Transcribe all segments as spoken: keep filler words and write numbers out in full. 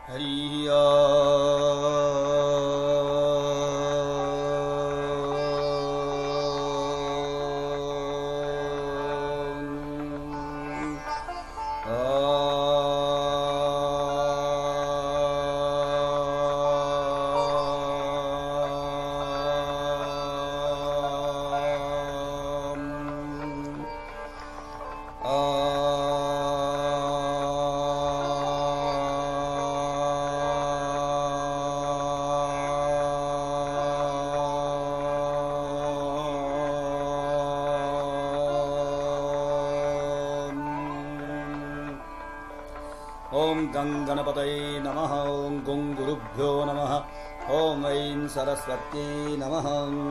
हरि ओम। ओं गं गणपतये नमः। ओं गुं गुरुभ्यो नमः। ओं ऐं सरस्वत्यै नमः।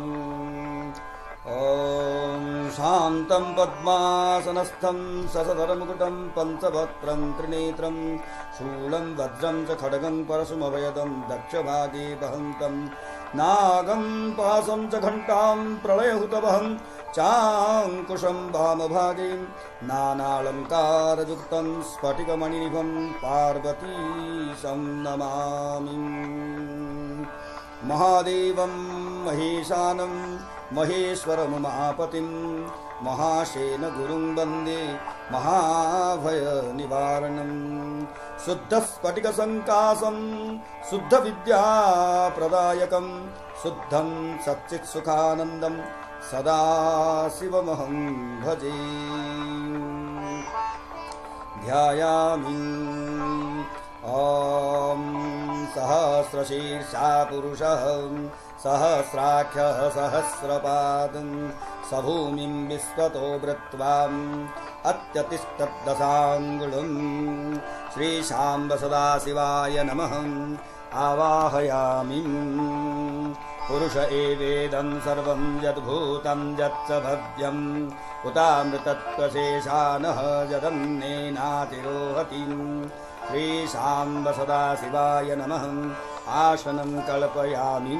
ओं शान्तं पद्मासनस्थं ससदरमुकुटं पञ्चवक्त्रं त्रिनेत्रं शूलं वज्रं च खड्गं परशुमभयदं दक्षभागे वहन्तं नागं पाशं च घण्टां प्रलयहुतवहं चाङ्कुशं वामभागे नानालङ्कारयुक्तं स्फटिकमणिनिभं पार्वतीशं नमामि। महादेवं महेशानं महेश्वरमुमापतिं महाशेन गुरुं वन्दे महाभयनिवारणं शुद्धस्फटिकसङ्काशं शुद्धविद्याप्रदायकं शुद्धं सच्चित्सुखानन्दं सदा शिवमहं भजे। ध्यायामि ॐ सहस्रशीर्षा पुरुषः सहस्राख्यः सहस्रपादं सभूमिं विश्वतो वृत्वा अत्यतिष्ठद्दशाङ्गुलं श्रीशाम्ब सदाशिवाय नमः आवाहयामि। पुरुष एवेदं सर्वं यद्भूतं यच्च भव्यं उतामृतत्वशेषानः यदन्नेनातिरोहति। श्रीशाम्ब सदाशिवाय नमः आसनं कल्पयामि।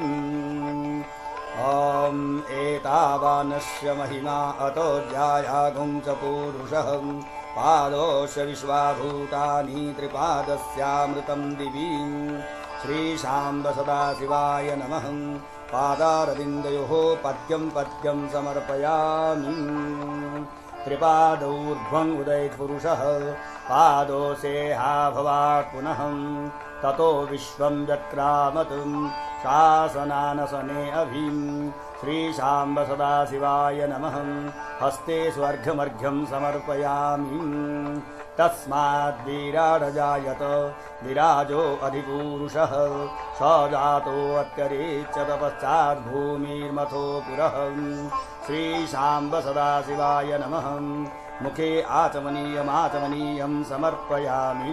ॐ एतावानस्य महिमा अतो ज्यायागुं च पूरुषः पादोऽस्य विश्वाभूतानि त्रिपादस्यामृतं दिवि। श्रीशाम्ब सदाशिवाय नमः पादारविन्दयोः पद्यं पद्यं समर्पयामि। त्रिपादौर्ध्वं उदयपुरुषः पादोऽसेहा भवात् पुनः ततो विश्वं व्यक्रामत् शासनानसने अभिं। श्रीशाम्ब सदाशिवाय नमः हस्ते स्वर्घमर्घ्यं समर्पयामि। तस्माद्विराडजायत विराजो अधिपूरुषः स जातोऽत्यरेच्यत पश्चाद्भूमिर्मथो पुरः। श्रीशाम्ब सदाशिवाय नमः मुखे आचमनीयमाचमनीयं समर्पयामि।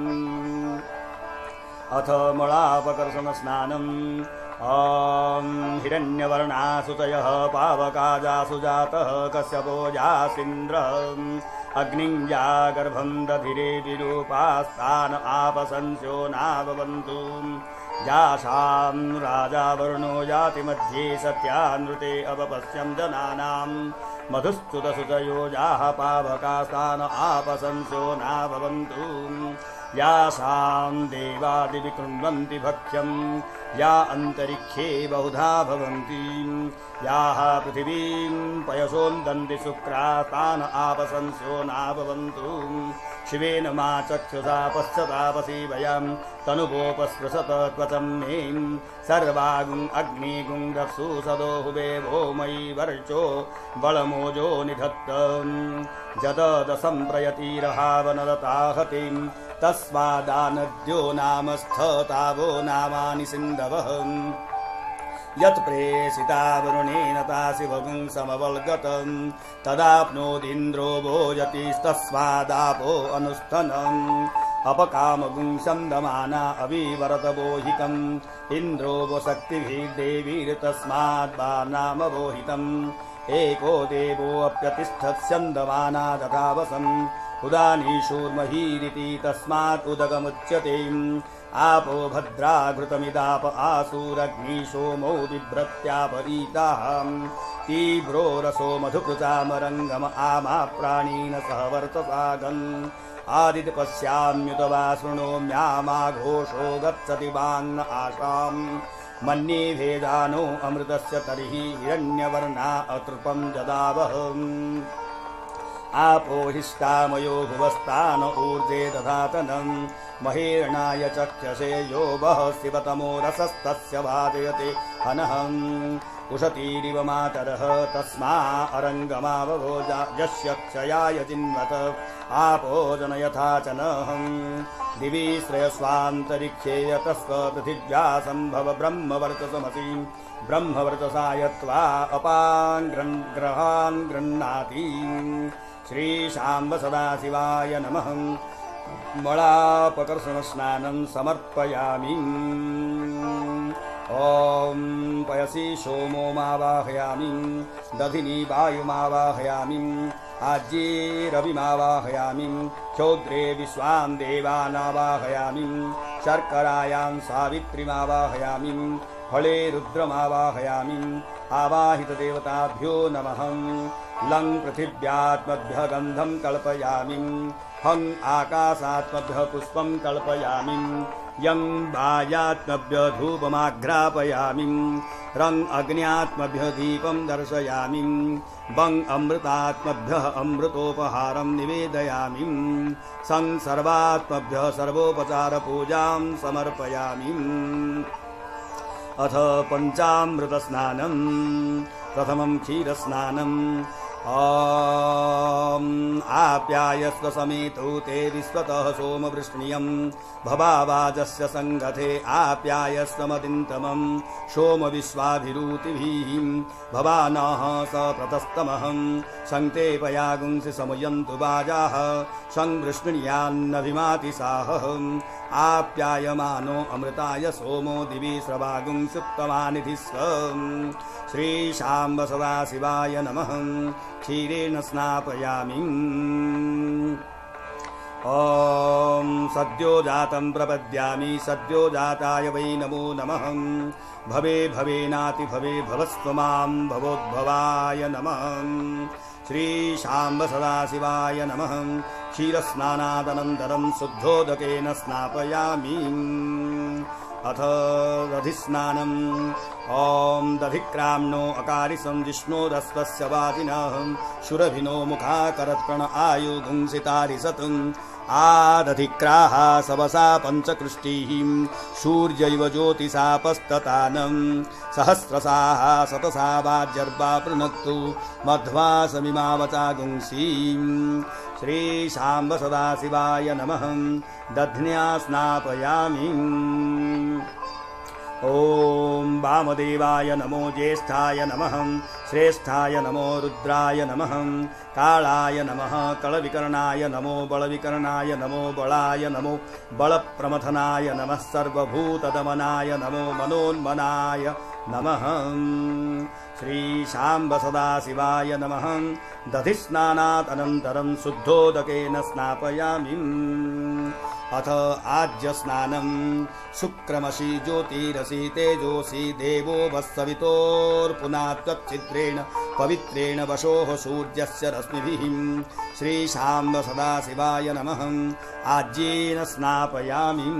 अथ मलापकर्षणस्नानम्। ॐ हिरण्यवर्णासुतयः पावकाजासु जातः कश्यपो जासीन्द्रः अग्निं जागर्भं दधिरे विरूपास्तान आपसंस्यो नाभवन्तु। यासां राजा वरुणो याति मध्ये सत्यानृते अवपश्यं जनानां मधुस्तुतसुतयो जाः पावकास्तान आपसंस्यो नाभवन्तु। यासां देवादिवि कृण्वन्ति भक्ष्यं या अन्तरिक्षे बहुधा भवन्ति। याः पृथिवीं पयसोन्दन्ति शुक्रास्तान आपसंस्यो नाभवन्तु। शिवेन मा चक्षुषा पश्यतापसि वयं तनुवोपस्पृशत त्वचं मे सर्वागुं अग्निगुं रप्सु सदो हुवे वो मयि वर्चो बलमोजो निधत्तं जददसं प्रयतिरहावनलताहतिं तस्मादानद्यो नामस्थतावो नामानि सिन्धवः। यत् प्रेषिता वरुणेन ताशिवगुं समवल्गतं तदाप्नोदिन्द्रो भोजतिस्तस्मादापो अनुष्ठनम्। अपकामगुं सन्दमाना अविवरतबोहितम् इन्द्रो वो शक्तिभिर्देवीर्तस्माद्वा नाम बोहितम्। एको देवोऽप्यतिष्ठत् स्यन्दमाना दधावसम् उदानीशूर्महीरिति तस्मात् उदगमुच्यते। आपो भद्रा घृतमिदाप आसूरग्नि सोमो बिभ्रत्यापरीताः तीव्रो रसो मधुकृतामरङ्गम आमा प्राणीन सह वर्तसागन् आदिति पश्याम्युत वा शृणोम्यामाघोषो गच्छति वाङ्न आशाम् मन्ये भेदानो अमृतस्य तर्हि हिरण्यवर्णा अतृपं जदावहम् आपोहिष्टामयो भुवस्तान ऊर्जे दधातनं महेरणाय चक्षसे यो वः शिवतमो रसस्तस्य वादयते हनहम् उशतीरिव मातरः तस्मा अरङ्गमावभोजा यस्य क्षयाय जिन्वत आपो जनयथा च नहम् दिवि श्रेयस्वान्तरिक्षे यतस्व पृथिव्या सम्भव ब्रह्मवर्चसमसि ब्रह्मवर्चसायत्वा अपान् ग्रहान् गृह्णाति श्रीशाम्ब सदाशिवाय नमः मलापकर्षणस्नानं समर्पयामि ॐ पयसि सोमोमावाहयामि दधिनी वायुमावाहयामि आज्ये रविमावाहयामि क्षौद्रे विश्वान् देवानावाहयामि शर्करायां सावित्रीमावाहयामि फले रुद्रमावाहयामि आवाहितदेवताभ्यो नमः लं पृथिव्यात्मभ्यः गन्धं कल्पयामि हं आकाशात्मभ्यः पुष्पं कल्पयामि यं वायात्मभ्यः धूपमाघ्रापयामि रं अग्न्यात्मभ्यः दीपं दर्शयामि वं अमृतात्मभ्यः अमृतोपहारं निवेदयामि सं सर्वात्मभ्यः सर्वोपचारपूजां समर्पयामि अथ पञ्चामृतस्नानं प्रथमं क्षीरस्नानं ॐ आप्यायस्व समेतो ते विश्वतः सोमवृष्णियं भवावाजस्य संगते आप्यायस्व मदिन्तमं सोम विश्वाभिरूतिभिः भवानः स प्रतस्तमहं संतेपयागुंसि समयन्तु वाजाः संवृष्णियान्नभिमाति साहम् आप्यायमानो अमृताय सोमो दिवि स्रवागुंसुत्तमानिधि स्वम् श्रीशाम्ब सदाशिवाय नमः क्षीरेण स्नापयामि ॐ सद्यो जातं प्रपद्यामि सद्यो जाताय वै नमो नमः भवे भवेनाति भवे भवस्व मां भवोद्भवाय नमः श्रीशाम्ब सदाशिवाय नमः क्षीरस्नानादनन्तरं शुद्धोदकेन स्नापयामि अथ दधिस्नानम् ॐ दधिक्राम्नो अकारिसं जिष्णोरस्वस्य वादिनः शुरभिनो मुखाकरत्प्रण आयुगुंसितारिसतम् आदधिक्राः सवसा पञ्चकृष्टिः सूर्यैव ज्योतिषापस्ततानं सहस्रसाः शतसा वाज्यर्वा पृणक्तु मध्वासमिमावचागुंसीम् श्रीशाम्ब सदाशिवाय नमः दध्न्या स्नापयामि ॐ वामदेवाय नमो ज्येष्ठाय नमः श्रेष्ठाय नमो रुद्राय नमः कालाय नमः कलविकर्णाय नमो बलविकर्णाय नमो बलाय नमो बलप्रमथनाय नमः सर्वभूतदमनाय नमो मनोन्मनाय नमः श्रीशाम्ब सदाशिवाय नमः दधिस्नानात् अनन्तरं शुद्धोदकेन स्नापयामि अथ आज्यस्नानं शुक्रमसि ज्योतिरसि तेजोसि देवो वत्सवितोर्पुनात्वच्छिद्रेण पवित्रेण वशोः सूर्यस्य रश्मिभिः श्रीशाम्ब सदाशिवाय नमः आज्येन स्नापयामि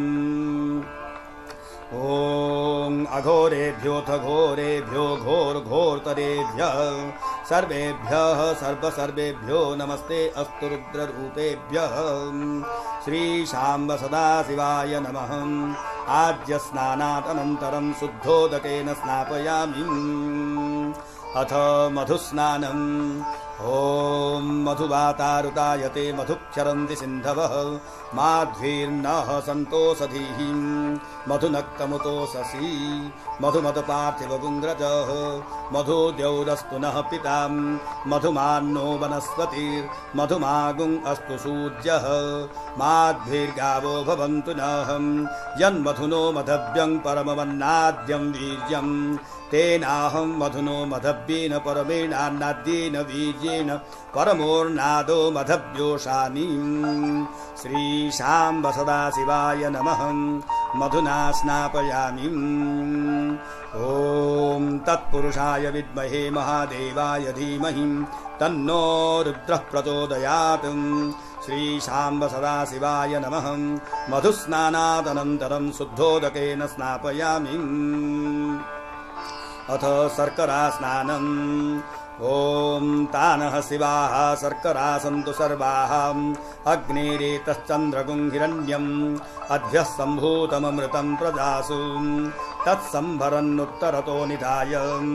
ॐ अघोरेभ्योऽथ घोरेभ्यो घोरघोरतरेभ्यः सर्वेभ्यः सर्वसर्वेभ्यो नमस्ते अस्तु रुद्ररूपेभ्यः श्रीशाम्ब सदाशिवाय नमः आज्यस्नानात् अनन्तरं शुद्धोदकेन स्नापयामि अथ मधुस्नानम् ॐ मधुवातारुतायते मधुक्षरन्ति सिन्धवः माध्वीर्नः सन्तोषधीः मधुनक्तमुतोषसि मधुमतपार्थिवपुङ्ग्रजः मधुद्यौरस्तु नः पितां मधुमान्नो वनस्पतिर्मधुमागुं अस्तु सूर्यः माध्वीर्गावो भवन्तु नः यन्मधुनो मधव्यं परमवन्नाद्यं वीर्यं तेनाहं मधुनो मधव्येन परमेणान्नाद्येन वीर्येण परमोर्नादो मधव्योषानि श्रीशाम्ब सदाशिवाय नमः मधुना स्नापयामि ॐ तत्पुरुषाय विद्महे महादेवाय धीमहि तन्नो रुद्रः प्रचोदयात् श्रीशाम्ब सदाशिवाय नमः। मधुस्नानादनन्तरं शुद्धोदकेन स्नापयामि। अथ शर्करा स्नानम्। ॐ तानः शिवाः शर्करा सन्तु सर्वाः। अग्निरेतश्चन्द्रगुं हिरण्यम् अद्भ्यः सम्भूतममृतं प्रजासु। तत्संभरन्नुत्तरतो निधाय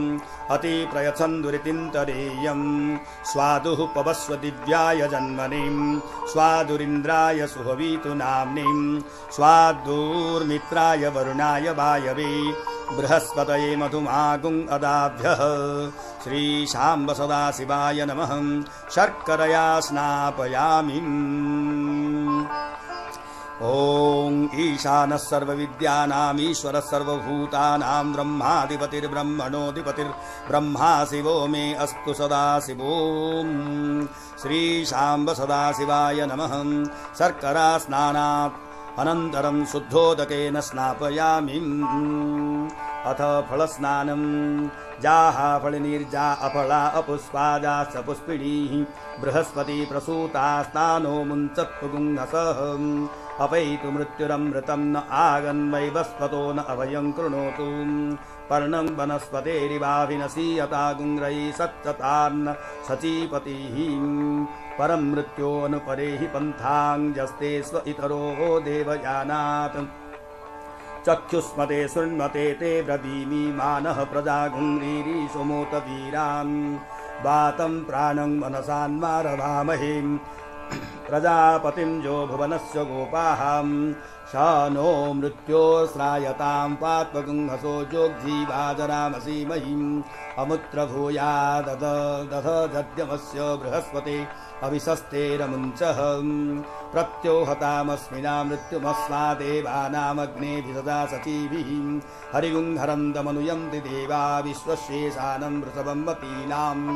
अतिप्रयच्छन्दुरितिन्तरेयम्। स्वादुः पवस्व दिव्याय जन्मनिम् स्वादुरिन्द्राय सुहवीतु नाम्निम्। स्वादुर्मित्राय वरुणाय वायवे बृहस्पतये मधुमागुं अदाभ्यः। श्रीशाम्ब सदाशिवाय नमः। शर्करया स्नापयामि। ॐ ईशानः सर्वविद्यानाम् ईश्वरः सर्वभूतानां ब्रह्माधिपतिर्ब्रह्मणोऽधिपतिर्ब्रह्मा शिवो मे अस्तु सदाशिवो। श्रीशाम्ब सदाशिवाय नमः। शर्करा स्नानात् अनन्तरं शुद्धोदकेन स्नापयामि। अथ फलस्नानम्। जाः फलनिर्जा अफला अपुष्पाजाश्च पुष्पिणीः बृहस्पति प्रसूता स्नानो मुञ्चत्पुगुंहसः। अपैतु मृत्युरमृतं न आगन्वैवस्वतो न अभयं कृणोतु। पर्णं वनस्पतेरिवाभिनसीयता गुंग्रैः सच्चतान्न सचीपतिः। परं मृत्योऽनुपरेहि पन्थाञ्जस्ते स्व इतरो देवयानात्। चक्षुष्मते शृण्वते ते ब्रवीमि मानः प्रजागुंरीरीशोमोत वीरान्। वातं प्राणं मनसान्मारवामहे प्रजापतिं जो भुवनस्य गोपाः। स नो मृत्योस्रायतां पात्वगुंहसो जोग्जीवाजरामसि महीम्। अमुत्र भूया दध दध जद्यमस्य बृहस्पते अविशस्तेरमुञ्चः। प्रत्योहतामस्मिना मृत्युमस्मादेवानामग्नेभिसदा सचीभिः। हरिगुंहरं दमनुयन्ति देवा विश्वशेषानं वृषभं वतीनाम्।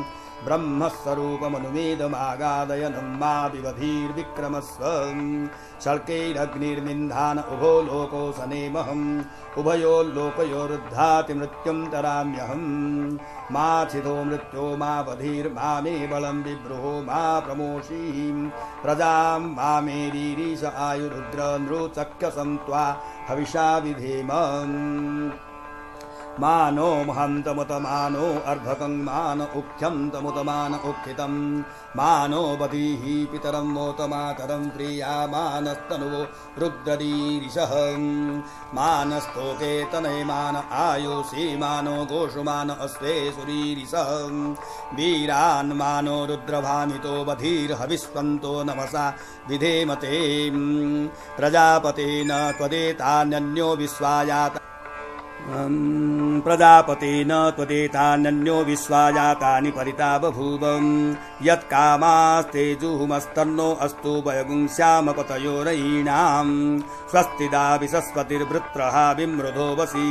ब्रह्मस्वरूपमनुमेदमागादयनं मा विवधीर्विक्रमस्व। शल्कैरग्निर्निन्धान उभो लोको सनेमहम्। उभयोल्लोकयोरुद्धाति मृत्युं तराम्यहम्। मा छिदो मृत्यो मा बधीर्मा मे बलं विब्रुहो मा प्रमोषीः। प्रजां मा मेरीरीश आयुरुद्र नृचक्षसं त्वा हविषा विधेम। मानो महन्तमुतमानो अर्भकं मान उख्यं तमुतमान उख्खितं। मानो बधीः पितरं मोतमातरं प्रियामानस्तनुवो रुद्ररीरिषः। मानस्तोके तनयमान आयुषी मानो गोषुमान अस्वे सुरीरिषः। वीरान् मानो रुद्रभामितो बधीर्हविष्वन्तो नमसा विधेमते। प्रजापतेन त्वदेतान्यन्यो विश्वायात प्रजापतेन त्वदेतान्यन्यो विश्वाजातानि परिता बभूव। यत्कामास्ते जुहुमस्तन्नो अस्तु वयगुंस्यामपतयोरयीणाम्। स्वस्तिदा विशस्पतिर्वृत्रः विमृधो वसि।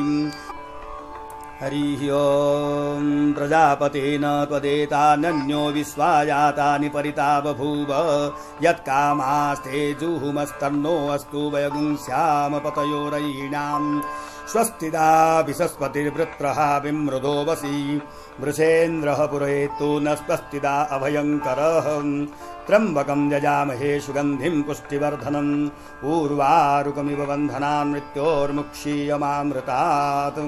हरिः ॐ प्रजापतेन त्वदेतान्यन्यो विश्वाजातानि परिता बभूव। यत्कामास्ते जुहुमस्तन्नो अस्तु वयगुंस्यामपतयोरयीणाम्। स्वस्तिदा विशस्पतिर्वृत्रः विमृधो वसि। वृषेन्द्रः पुरोहितो न स्वस्तिदा अभयङ्करः। त्र्यम्बकं यजामहे सुगन्धिं पुष्टिवर्धनम्। ऊर्वारुकमिव बन्धनान् मृत्योर्मुक्षीयमामृतात्।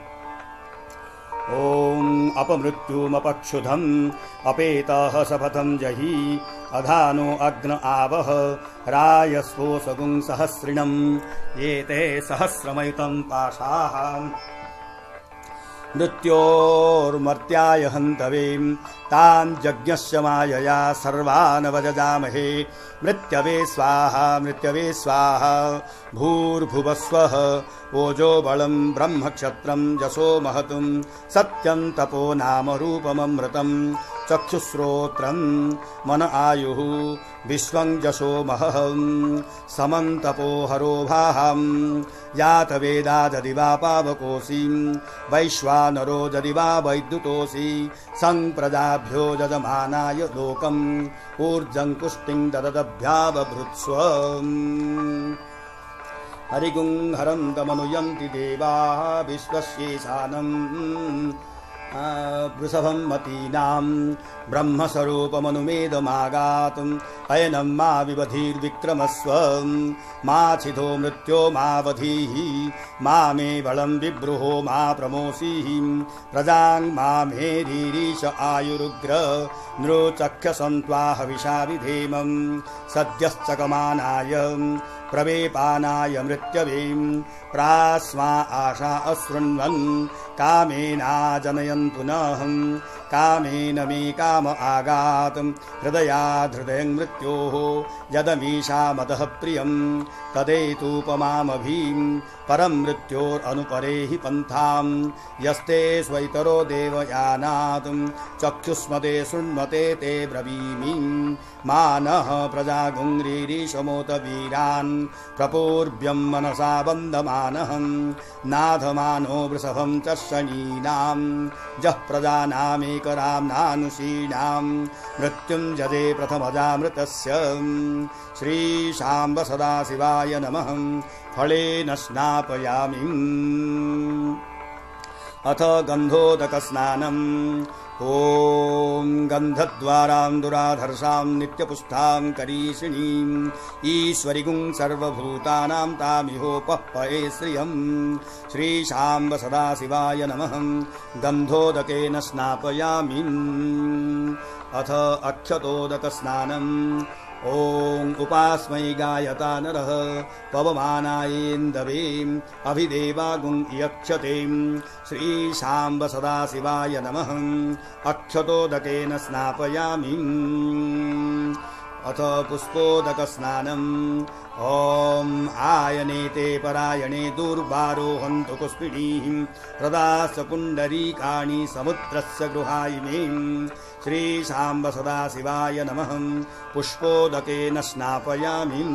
ॐ अपमृत्युमपक्षुधम् अपेतः शपथं जहि। अधानो अग्न आवह रायस्वोसगुं सहस्रिणम्। एते सहस्रमयुतं पाशाः मृत्योर्मर्त्याय हन्तवे। तान् यज्ञस्य मायया सर्वान् वजजामहे। मृत्यवे स्वाहा मृत्यवे स्वाहा। भूर्भुवस्वः ओजो बलं ब्रह्मक्षत्रं यशो महतुं। सत्यं तपो नाम रूपममृतं। चक्षुश्रोत्रं मन आयुः विश्वं यशो महः। समं तपो हरो भाहं। जातवेदा जदि वा पावकोऽसि। वैश्वानरो जदि वा वैद्युतोऽसि। संप्रजाभ्यो यजमानाय लोकम्। ऊर्जं पुष्टिं दददभ्यावभृत्स्व। हरिगुंहरं दमनुयन्ति देवाः विश्वस्येषानम्। वृषभं मतीनां ब्रह्मस्वरूपमनुमेदमागातुम् अयनं मा विबधिर्विक्रमस्व मा छिदो मृत्यो मावधीः मा मे बलं विब्रुहो मा प्रमोषीः प्रजां मा मेरीरीश आयुरुग्र नृचक्षसन्त्वा हविषा विधेमं सद्यश्चकमानाय प्रवेपानाय मृत्यवें प्रास्मा आशा अशृण्वन् कामेना जनयन् पुनः कामेन मे काम आगात् हृदयाद् हृदयं मृत्योः यदमीशामतः प्रियं तदेतूपमामभीं परं मृत्योरनुपरे हि पन्थां यस्ते स्वैतरो देवयानात् चक्षुष्मते शृण्वते ते ब्रवीमि मानः प्रजागुङ्रीरीशमोत वीरान् प्रपूर्व्यं मनसा बन्धमानः नाधमानो वृषभं च शनीनां जः प्रजानामेकराम्नानुषीणां मृत्युं जदे प्रथमजामृतस्य श्रीशाम्ब सदाशिवाय नमः फलेन स्नापयामि अथ गन्धोदकस्नानम् ॐ गन्धद्वारां दुराधर्षां नित्यपुष्टां करीषिणीं ईश्वरिगुं सर्वभूतानां तामिहोपह्पये श्रियं श्रीशाम्ब सदाशिवाय नमः गन्धोदकेन स्नापयामि अथ अक्षतोदकस्नानम् ॐ उपास्मै गायता नरः पवमानायेन्दवेम् अभिदेवागुं यक्षतेम् श्रीशाम्ब सदाशिवाय नमः अक्षतोदकेन स्नापयामि अथ पुष्पोदकस्नानम् ॐ आयनेते परायणे दुर्वारोहन्तु कुस्मिणीः प्रदास्य पुण्डरीकाणि समुद्रस्य गृहायिनीं श्रीशाम्ब सदाशिवाय नमः पुष्पोदकेन स्नापयामि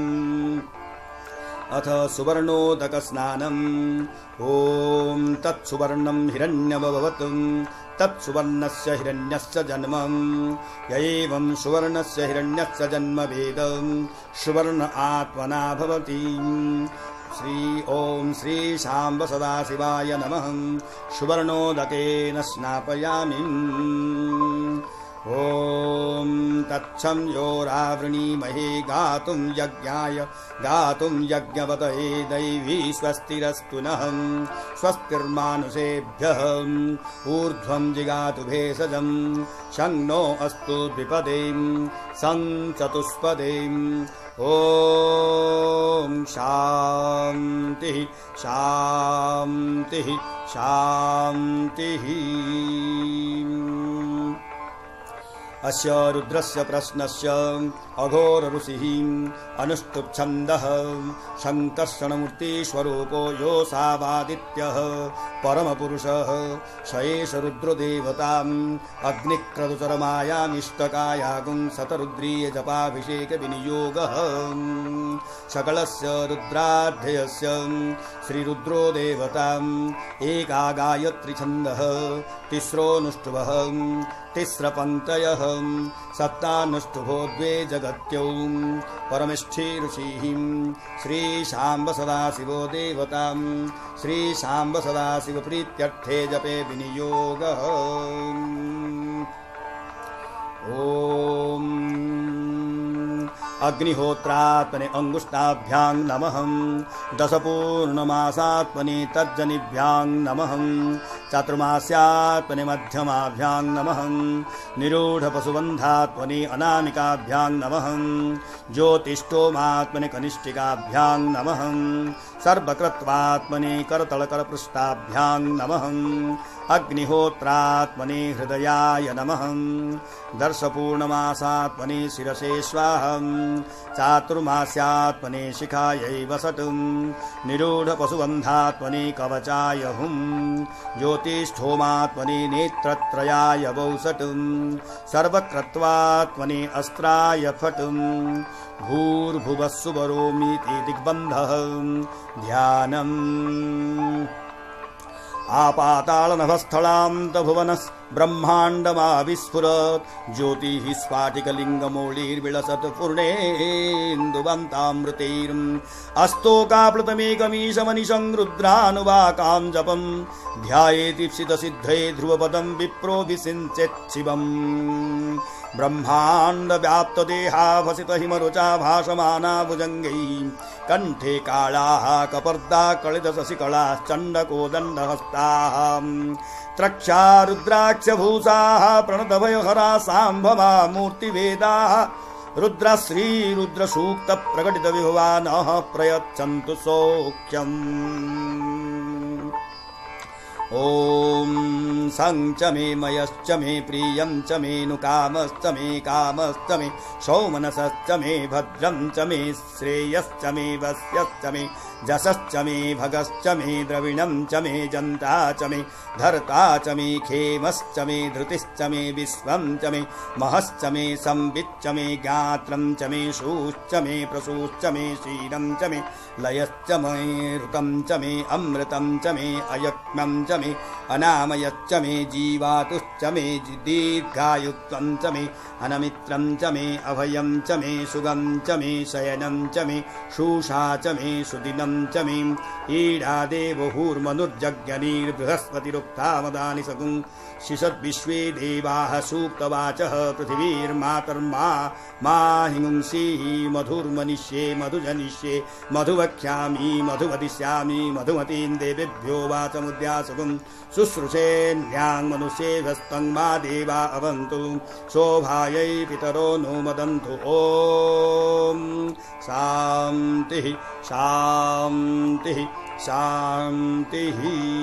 अथ सुवर्णोदकस्नानम् ॐ तत्सुवर्णं हिरण्यमभवत् तत्सुवर्णस्य हिरण्यस्य जन्म य एवं सुवर्णस्य हिरण्यस्य जन्म वेद सुवर्ण आत्मना भवति श्री ॐ श्रीशाम्ब सदाशिवाय नमः सुवर्णोदकेन स्नापयामि ॐ तच्छं योरावृणीमहे गातुं यज्ञाय गातुं यज्ञवतये दैवी स्वस्तिरस्तु नः स्वस्तिर्मानुषेभ्यः ऊर्ध्वं जिगातु भेषजं शं नो अस्तु द्विपदें सं चतुष्पदें ॐ शान्तिः शान्तिः शान्तिः अस्य रुद्रस्य प्रश्नस्य अघोर ऋषिः अनुष्टुप्छन्दः शङ्कर्षणमूर्तिस्वरूपो योऽसावादित्यः परमपुरुषः स एष रुद्रदेवताम् अग्निक्रतुचरमायामिष्टकायागुं शतरुद्रीय जपाभिषेकविनियोगः सकलस्य रुद्राध्ययस्य श्रीरुद्रो देवताम् एका गायत्री छन्दः तिस्रोऽनुष्टुभः तिस्रपङ्क्तयः सप्तानुष्टुभो द्वे जगत्यौ परमेष्ठी ऋषिः श्रीशाम्ब सदाशिवो देवतां श्रीशाम्ब सदाशिव प्रीत्यर्थे जपे विनियोगः ॐ अग्निहोत्रात्मने अंगुष्ठाभ्यां नमः दशपूर्णमासात्मने तर्जनीभ्यां नमः चातुर्मास्यात्मने मध्यमाभ्यां नमः निरूढपशुबन्धात्मने अनामिकाभ्यां नमः ज्योतिष्ठोमात्मने कनिष्ठिकाभ्यां नमः सर्वकृत्वात्मने करतलकरपृष्ठाभ्यां नमः अग्निहोत्रात्मने हृदयाय नमः दर्शपूर्णमासात्मने शिरसे स्वाहा चातुर्मास्यात्मने शिखायै वसतुं निरूढपशुबन्धात्मने कवचाय हुं ज्योतिष्ठोमात्मने नेत्रत्रयाय वौसटुं सर्वक्रत्वात्मने अस्त्राय फटुं भूर्भुवस्सुवरोमीति दिग्बन्धः ध्यानम् आपातालनभस्थलान्तभुवनस् ब्रह्माण्डमाविस्फुरत् ज्योतिः स्फाटिकलिङ्गमौलिर्विलसत् पूर्णेन्दुवन्तामृतैर् अस्तोकाप्लुतमेकमीशमनिशं रुद्रानुवाकां जपम् ध्यायेतीप्सितसिद्धये ध्रुवपदं विप्रो विसिञ्चेत् शिवम् ब्रह्माण्डव्याप्तदेहा भसितहिमरुचा भासमाना भुजङ्गैः कण्ठे कालाः कपर्दा कलितशशिकलाश्चण्डकोदण्डहस्ताः त्रक्षा रुद्राक्षभूषाः प्रणतभयहरा साम्भवा मूर्तिवेदाः रुद्रश्रीरुद्रसूक्तप्रकटितविभवानः प्रयच्छन्तु सौख्यम्। ॐ सं च मे मयश्च मे प्रियं च मे नुकामश्च मे कामश्च मे सौमनसश्च मे भद्रं च मे श्रेयश्च मे वस्यश्च मे जसश्च मे भगश्च मे द्रविणं च मे जन्ता च मे धर्ता च मे खेमश्च मे धृतिश्च मे विश्वं च मे महश्च मे संविच्च मे गात्रं च मे शूश्च मे प्रसूश्च मे शीलं च मे लयश्च मे ऋतं च मे अमृतं च मे अयक्ष्मं च मे अनामयश्च मे जीवातुश्च मे दीर्घायुत्वं च मे अनमित्रं च मे अभयं च मे सुगं च मे शयनं च मे शूषा च मे सुदिनं च मे ईडादेवहुर्मनुर्जज्ञनीर्बृहस्पतिरुक्तामदानि सगुं शिषद्विश्वे देवाः सूक्तवाचः पृथिवीर्मातर्मा मा हिंसीः मधुर्मनिष्ये मधुजनिष्ये मधुवक्ष्यामि मधुवदिष्यामि मधुमतीं देवेभ्यो वाचमुद्यासुगुं शुश्रूषेऽन्यां मनुष्येभ्यस्तं मा देवा अवन्तु शोभायै पितरो नो मदन्तु। ॐ शान्तिः शान्तिः शान्तिः।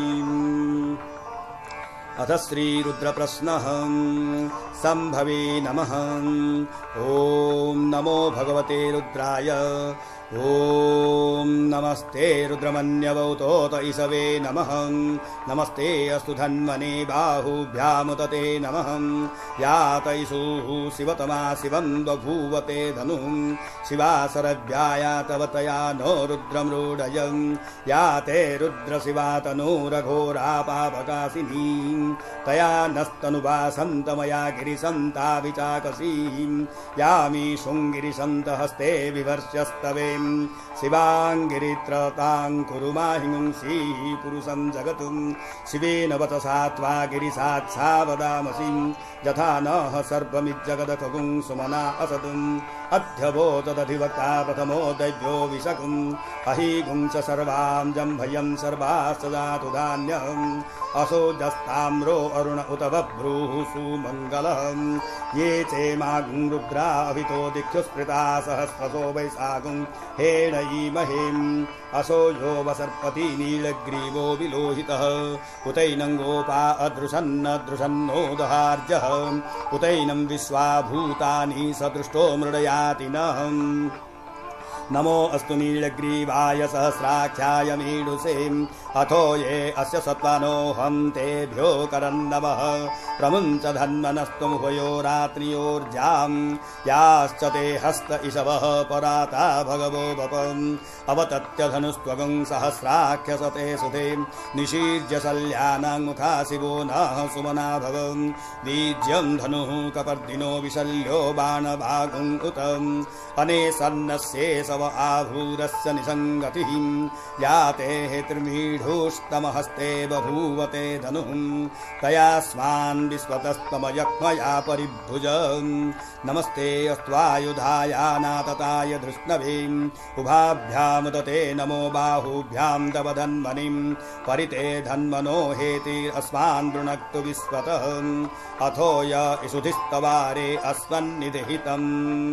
अथ श्रीरुद्रप्रश्नः सम्भवे नमः। ॐ नमो भगवते रुद्राय। ॐ नमस्ते रुद्रमन्यवौतोत ईशवे नमः। नमस्ते अस्तु धन्वने बाहुभ्यामुतते नमः। यात ईशुः शिवतमा शिवं बभूवते धनुः शिवासरभ्याया तव तया नो रुद्रमृडयं याते रुद्रशिवा तनूरघोरा पापकाशिनी तया नस्तनुवासन्तमया गिरिसन्ता विचाकसीं यामी शृङ्गिरिसन्तहस्ते विवर्ष्यस्तवे शिवाङ्गिरित्रतां कुरु माहिंसी पुरुषं जगतुं शिवेन वचसा त्वा गिरिसात् सा वदामसि यथा नः सर्वमिज्जगदखगुं सुमना असदुम् अध्यवो तदधिवक्ता प्रथमो दैव्यो विशकुम् अहिगुं च सर्वां जम्भयं सर्वास्तदातु धान्यम् असो जस्ताम्रो अरुण उत बभ्रूः सुमङ्गलम् ये चेमागुं रुद्रा अभितो दिक्षुस्पृता सहस्रसो वैशाखुं हेणयीमहेम् असो यो वसर्पति नीलग्रीवो विलोहितः उतैनं गोपा अदृशन्नदृशन्नो दहार्जः उतैनं विश्वाभूतानि सदृष्टो मृडयाति नः। नमो अस्तु नीलग्रीवाय सहस्राख्याय मीडुसे अथो ये अस्य सत्त्वानोऽहं तेभ्यो करन्नमः प्रमुञ्च धन्वनस्तुमुभयो रात्र्योर्जां याश्च ते हस्त इषवः पराता भगवो वपम् अवतत्य धनुस्त्वगं सहस्राख्यसते सुते निशीर्य शल्यानां मुखा शिवो नः सुमना भवम् बीज्यं धनुः कपर्दिनो विशल्यो बाणभागुम् उतम् अनेसन्नस्ये सव आभूरस्य निसङ्गतिः याते हेतुर्मीढोस्तमहस्ते बभूवते धनुः तया स्वान् विश्वतस्तमयक्मया परिभुज। नमस्ते अस्त्वायुधायानातताय धृष्णवे उभाभ्यामुदते नमो बाहुभ्यां तव धन्वनिं परिते धन्वनो हेतिरस्मान् वृणक्तु विश्वतः अथो य इषुधिस्तवारे अस्मन्निधिहितम्।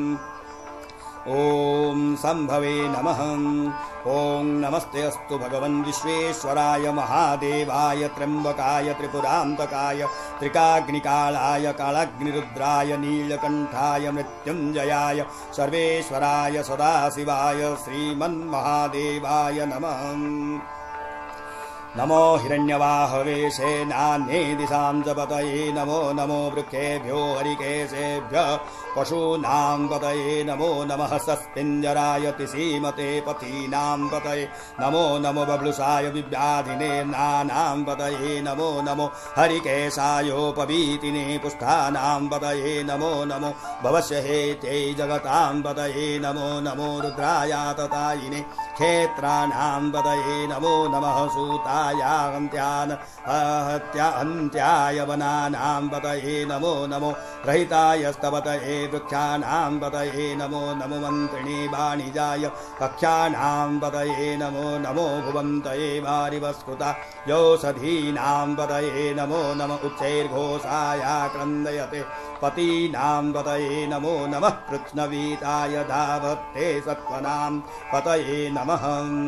ॐ सम्भवे नमः। ॐ नमस्ते अस्तु भगवन् विश्वेश्वराय महादेवाय त्र्यम्बकाय त्रिपुरान्तकाय त्रिकाग्निकालाय कालाग्निरुद्राय नीलकण्ठाय मृत्युञ्जयाय सर्वेश्वराय सदाशिवाय श्रीमन्महादेवाय नमः। नमो हिरण्यवाहवे सेनान्ये दिशां च पतये नमो नमो वृक्षेभ्यो हरिकेशेभ्यः पशूनां पतये नमो नमः सस्पिञ्जराय तिसीमते पथीनां पतये नमो नमो बभ्लुषाय विव्याधिने नानां पतये नमो नमो हरिकेशायोपवीतिने पुष्ठानां पतये नमो नमो भवस्य हेत्यै जगतां पतये नमो नमो रुद्रायाततायिने क्षेत्राणां पतये नमो नमः सूतायान्त्यान् हत्यान्त्याय वनानां पतये नमो नमो रहितायस्तपतये वृक्षाणां पतये नमो नमो मन्त्रिणे वाणिजाय कक्ष्याणां पतये नमो नमो भुवन्तये वारिवस्कृता योषधीनां पतये नमो नम उच्चैर्घोषाय क्रन्दयते पतीनां पतये नमो नमः कृत्स्नवीताय धावत्ते सत्त्वनां पतये नमः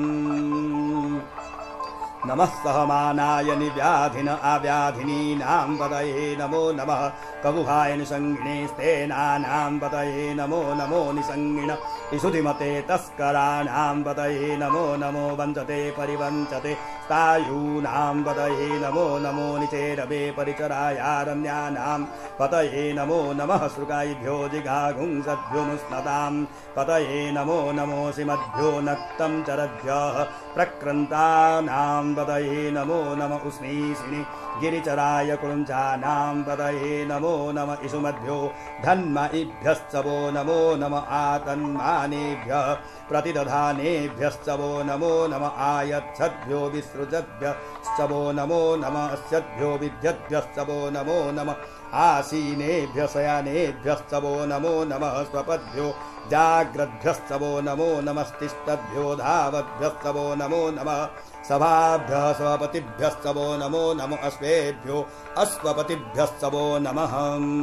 नमः सहमानाय निव्याधिन आव्याधिनीनां पतये नमो नमः कबुहाय निसङ्गिणे स्तेनानां पतये नमो नमो निसङ्गिण इषुधिमते तस्कराणां पतये नमो नमो वञ्चते परिवञ्चते स्तायूनां पतये नमो नमो निचेरवे परिचरायारण्यानां पतये नमो नमः सृगायिभ्यो जिघागुंसद्भ्यो मुष्णतां पतये नमो नमो सिमद्भ्यो नक्तं चरद्भ्यः प्रक्रन्तानां पतये नमो नम उष्णीषिणि गिरिचराय कुञ्चानां पतये नमो नम इषुमद्भ्यो धन्मयिभ्यश्च वो नमो नम आतन्मानेभ्यः प्रतिदधानेभ्यश्च वो नमो नम आयच्छद्भ्यो विसृजद्भ्यश्च वो नमो नम अस्यद्भ्यो विद्यद्भ्यश्च वो नमो नम आसीनेभ्य शयानेभ्यश्च वो नमो नमः स्वपद्भ्यो जाग्रद्भ्यश्च वो नमो नमस्तिष्ठद्भ्यो धावद्भ्यश्च वो नमो नमः सभाभ्यः स्वपतिभ्यश्च वो नमो नमो अश्वेभ्यो अश्वपतिभ्यश्च वो नमः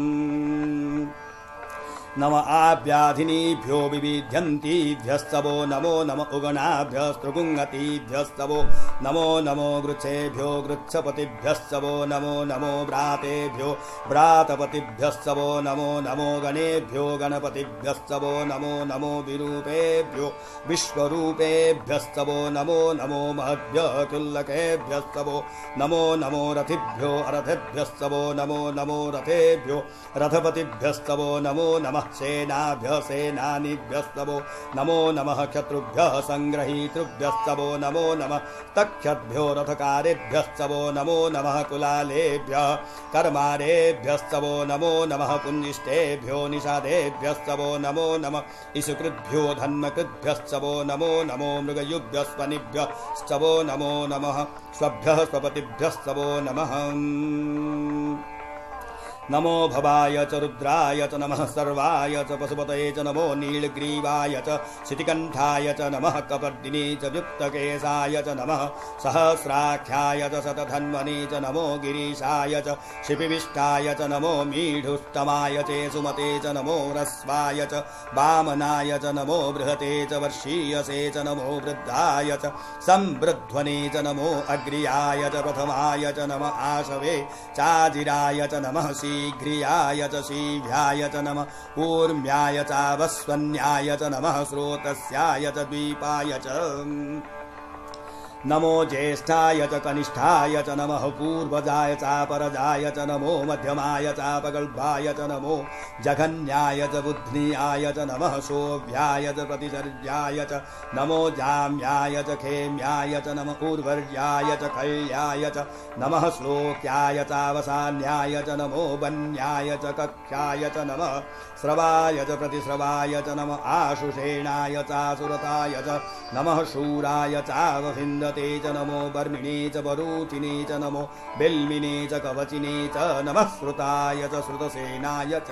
नम आव्याधिनीभ्यो विविध्यन्तीभ्यश्च वो नमो नम उगणाभ्यस्तृगुङ्गतीभ्यश्च वो नमो नमो गृच्छेभ्यो गृच्छपतिभ्यश्च वो नमो नमो व्रातेभ्यो व्रातपतिभ्यश्च वो नमो नमो गणेभ्यो गणपतिभ्यश्च वो नमो नमो विरूपेभ्यो विश्वरूपेभ्यश्च वो नमो नमो महद्भ्यः चुल्लकेभ्यश्च वो नमो नमो रथिभ्यो अरथेभ्यश्च वो नमो नमो रथेभ्यो रथपतिभ्यश्च वो नमो नमः सेनाभ्यः सेनानीभ्यश्च वो नमो नमः शत्रुभ्यः सङ्ग्रहीतृभ्यश्च वो नमो नमः तक्षद्भ्यो रथकारेभ्यश्च वो नमो नमः कुलालेभ्यः कर्मारेभ्यश्च वो नमो नमः पुञ्जिष्टेभ्यो निषादेभ्यश्च वो नमो नमः इषुकृद्भ्यो धन्मकृद्भ्यश्च वो नमो नमो मृगयुभ्यस्वनिभ्यश्च वो नमो नमः स्वभ्यः स्वपतिभ्यश्च वो नमः नमो भवाय च रुद्राय च नमः सर्वाय च पशुपतये च नमो नीलग्रीवाय च शितिकण्ठाय च नमः कपर्दिने च युक्तकेशाय च नमः सहस्राख्याय च शतधन्वने च नमो गिरीशाय च शिपिविष्टाय च नमो मीढुष्टमाय च सुमते च नमो ह्रस्वाय च वामनाय च नमो बृहते च वर्षीयसे च नमो वृद्धाय च संवृध्वने च नमो अग्र्याय च प्रथमाय च नमः आशवे चाजिराय च नमः शीघ्रियाय च शीघ्राय च नमः ऊर्म्याय चावस्वन्याय च नमः स्रोतस्याय च द्वीपाय च नमो ज्येष्ठाय च कनिष्ठाय च नमः पूर्वजाय चापरजाय च नमो मध्यमाय चापगल्भाय च नमो जघन्याय च बुध्नियाय च नमः शोभ्याय च प्रतिचर्याय च नमो जाम्याय च खेम्याय च नमः उर्वर्याय च खल्याय च नमः श्लोक्याय चावसान्याय च नमो वन्याय च कक्ष्याय च नमः श्रवाय च प्रतिश्रवाय च नमः आशुषेणाय चासुरताय च नमः शूराय चावभिन्दते च नमो बर्मिणे च वरूचिने च नमो बिल्मिने च कवचिने च नमः श्रुताय च श्रुतसेनाय च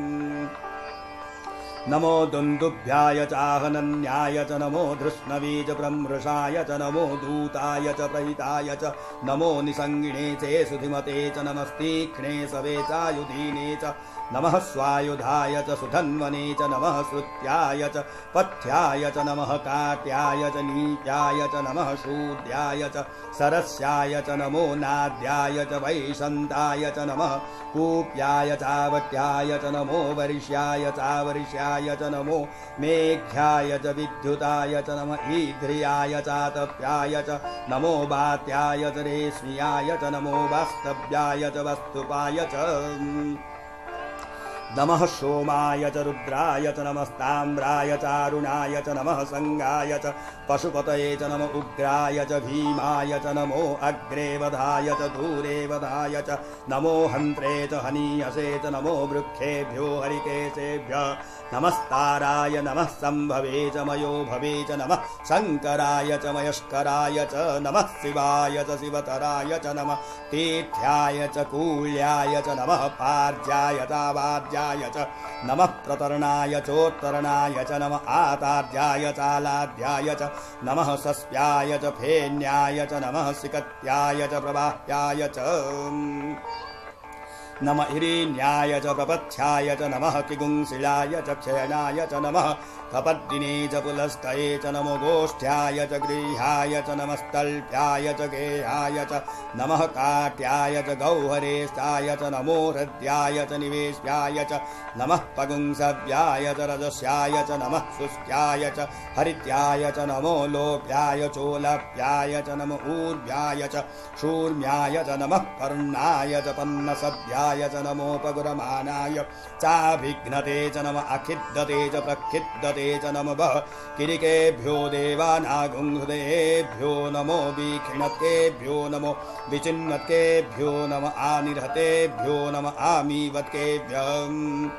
नमो दुन्दुभ्याय चाहनन्याय च नमो धृष्णवे च ब्रह्मृषाय च नमो दूताय च प्रहिताय च नमो निसङ्गिणे च सुधिमते च नमस्तीक्ष्णे सवे चायुधीने च नमः स्वायुधाय च सुधन्वने च नमः श्रुत्याय च पथ्याय च नमः काट्याय च नीत्याय च नमः शूद्याय च सरस्याय च नमो नाद्याय च वैशन्ताय च नमः कूप्याय चावट्याय च नमो वरिष्याय चावरिष्याय सूर्याय च नमो मेघ्याय च विद्युताय च नम ईध्रियाय चातप्याय च नमो वात्याय च रेश्मियाय च नमो वास्तव्याय च वस्तुपाय च नमः सोमाय च रुद्राय च नमस्ताम्राय चारुणाय च नमः संगाय च पशुपतये च नमो उग्राय च भीमाय च नमो अग्रे वधाय च दूरे वधाय च नमो हन्त्रे च हनीयसे च नमो वृक्षेभ्यो हरिकेशेभ्यः नमस्ताराय नमः संभवे च मयो भवे च नमः शङ्कराय च मयस्कराय च नमः शिवाय च शिवतराय च नमः तीर्थ्याय च कूल्याय च नमः पार्ज्याय चावार्ज्याय च नमः प्रतरणाय चोत्तरणाय च नमः आतार्ज्याय चालाध्याय च नमः सस्याय च फेन्याय च नमः सिकत्याय च प्रवाह्याय च नमः हिरण्याय च प्रपथ्याय च नमः किगुंसिलाय च क्षयनाय च नमः कपद्दिने च पुलस्तये च नमो गोष्ठ्याय च गृह्याय च नमस्तल्प्याय च गेहाय च नमः काट्याय च गौहरेशाय च नमो हृद्याय च निवेश्याय च नमः पगुंसव्याय च रजस्याय च नमः शुष्क्याय च हरित्याय च नमो लोप्याय चोलप्याय च नमो ऊर्व्याय च शूर्म्याय च नमः पर्णाय च पन्नसभ्याय च नमोपगुरमानाय चाभिघ्नते च नमः अखिद्दते च प्रखिद्दते च नमः किरिकेभ्यो देवानागुंहृदयेभ्यो नमो विखिणत्केभ्यो नमो विचिन्वत्केभ्यो नमः आनिर्हतेभ्यो नमः आमीवत्केभ्यः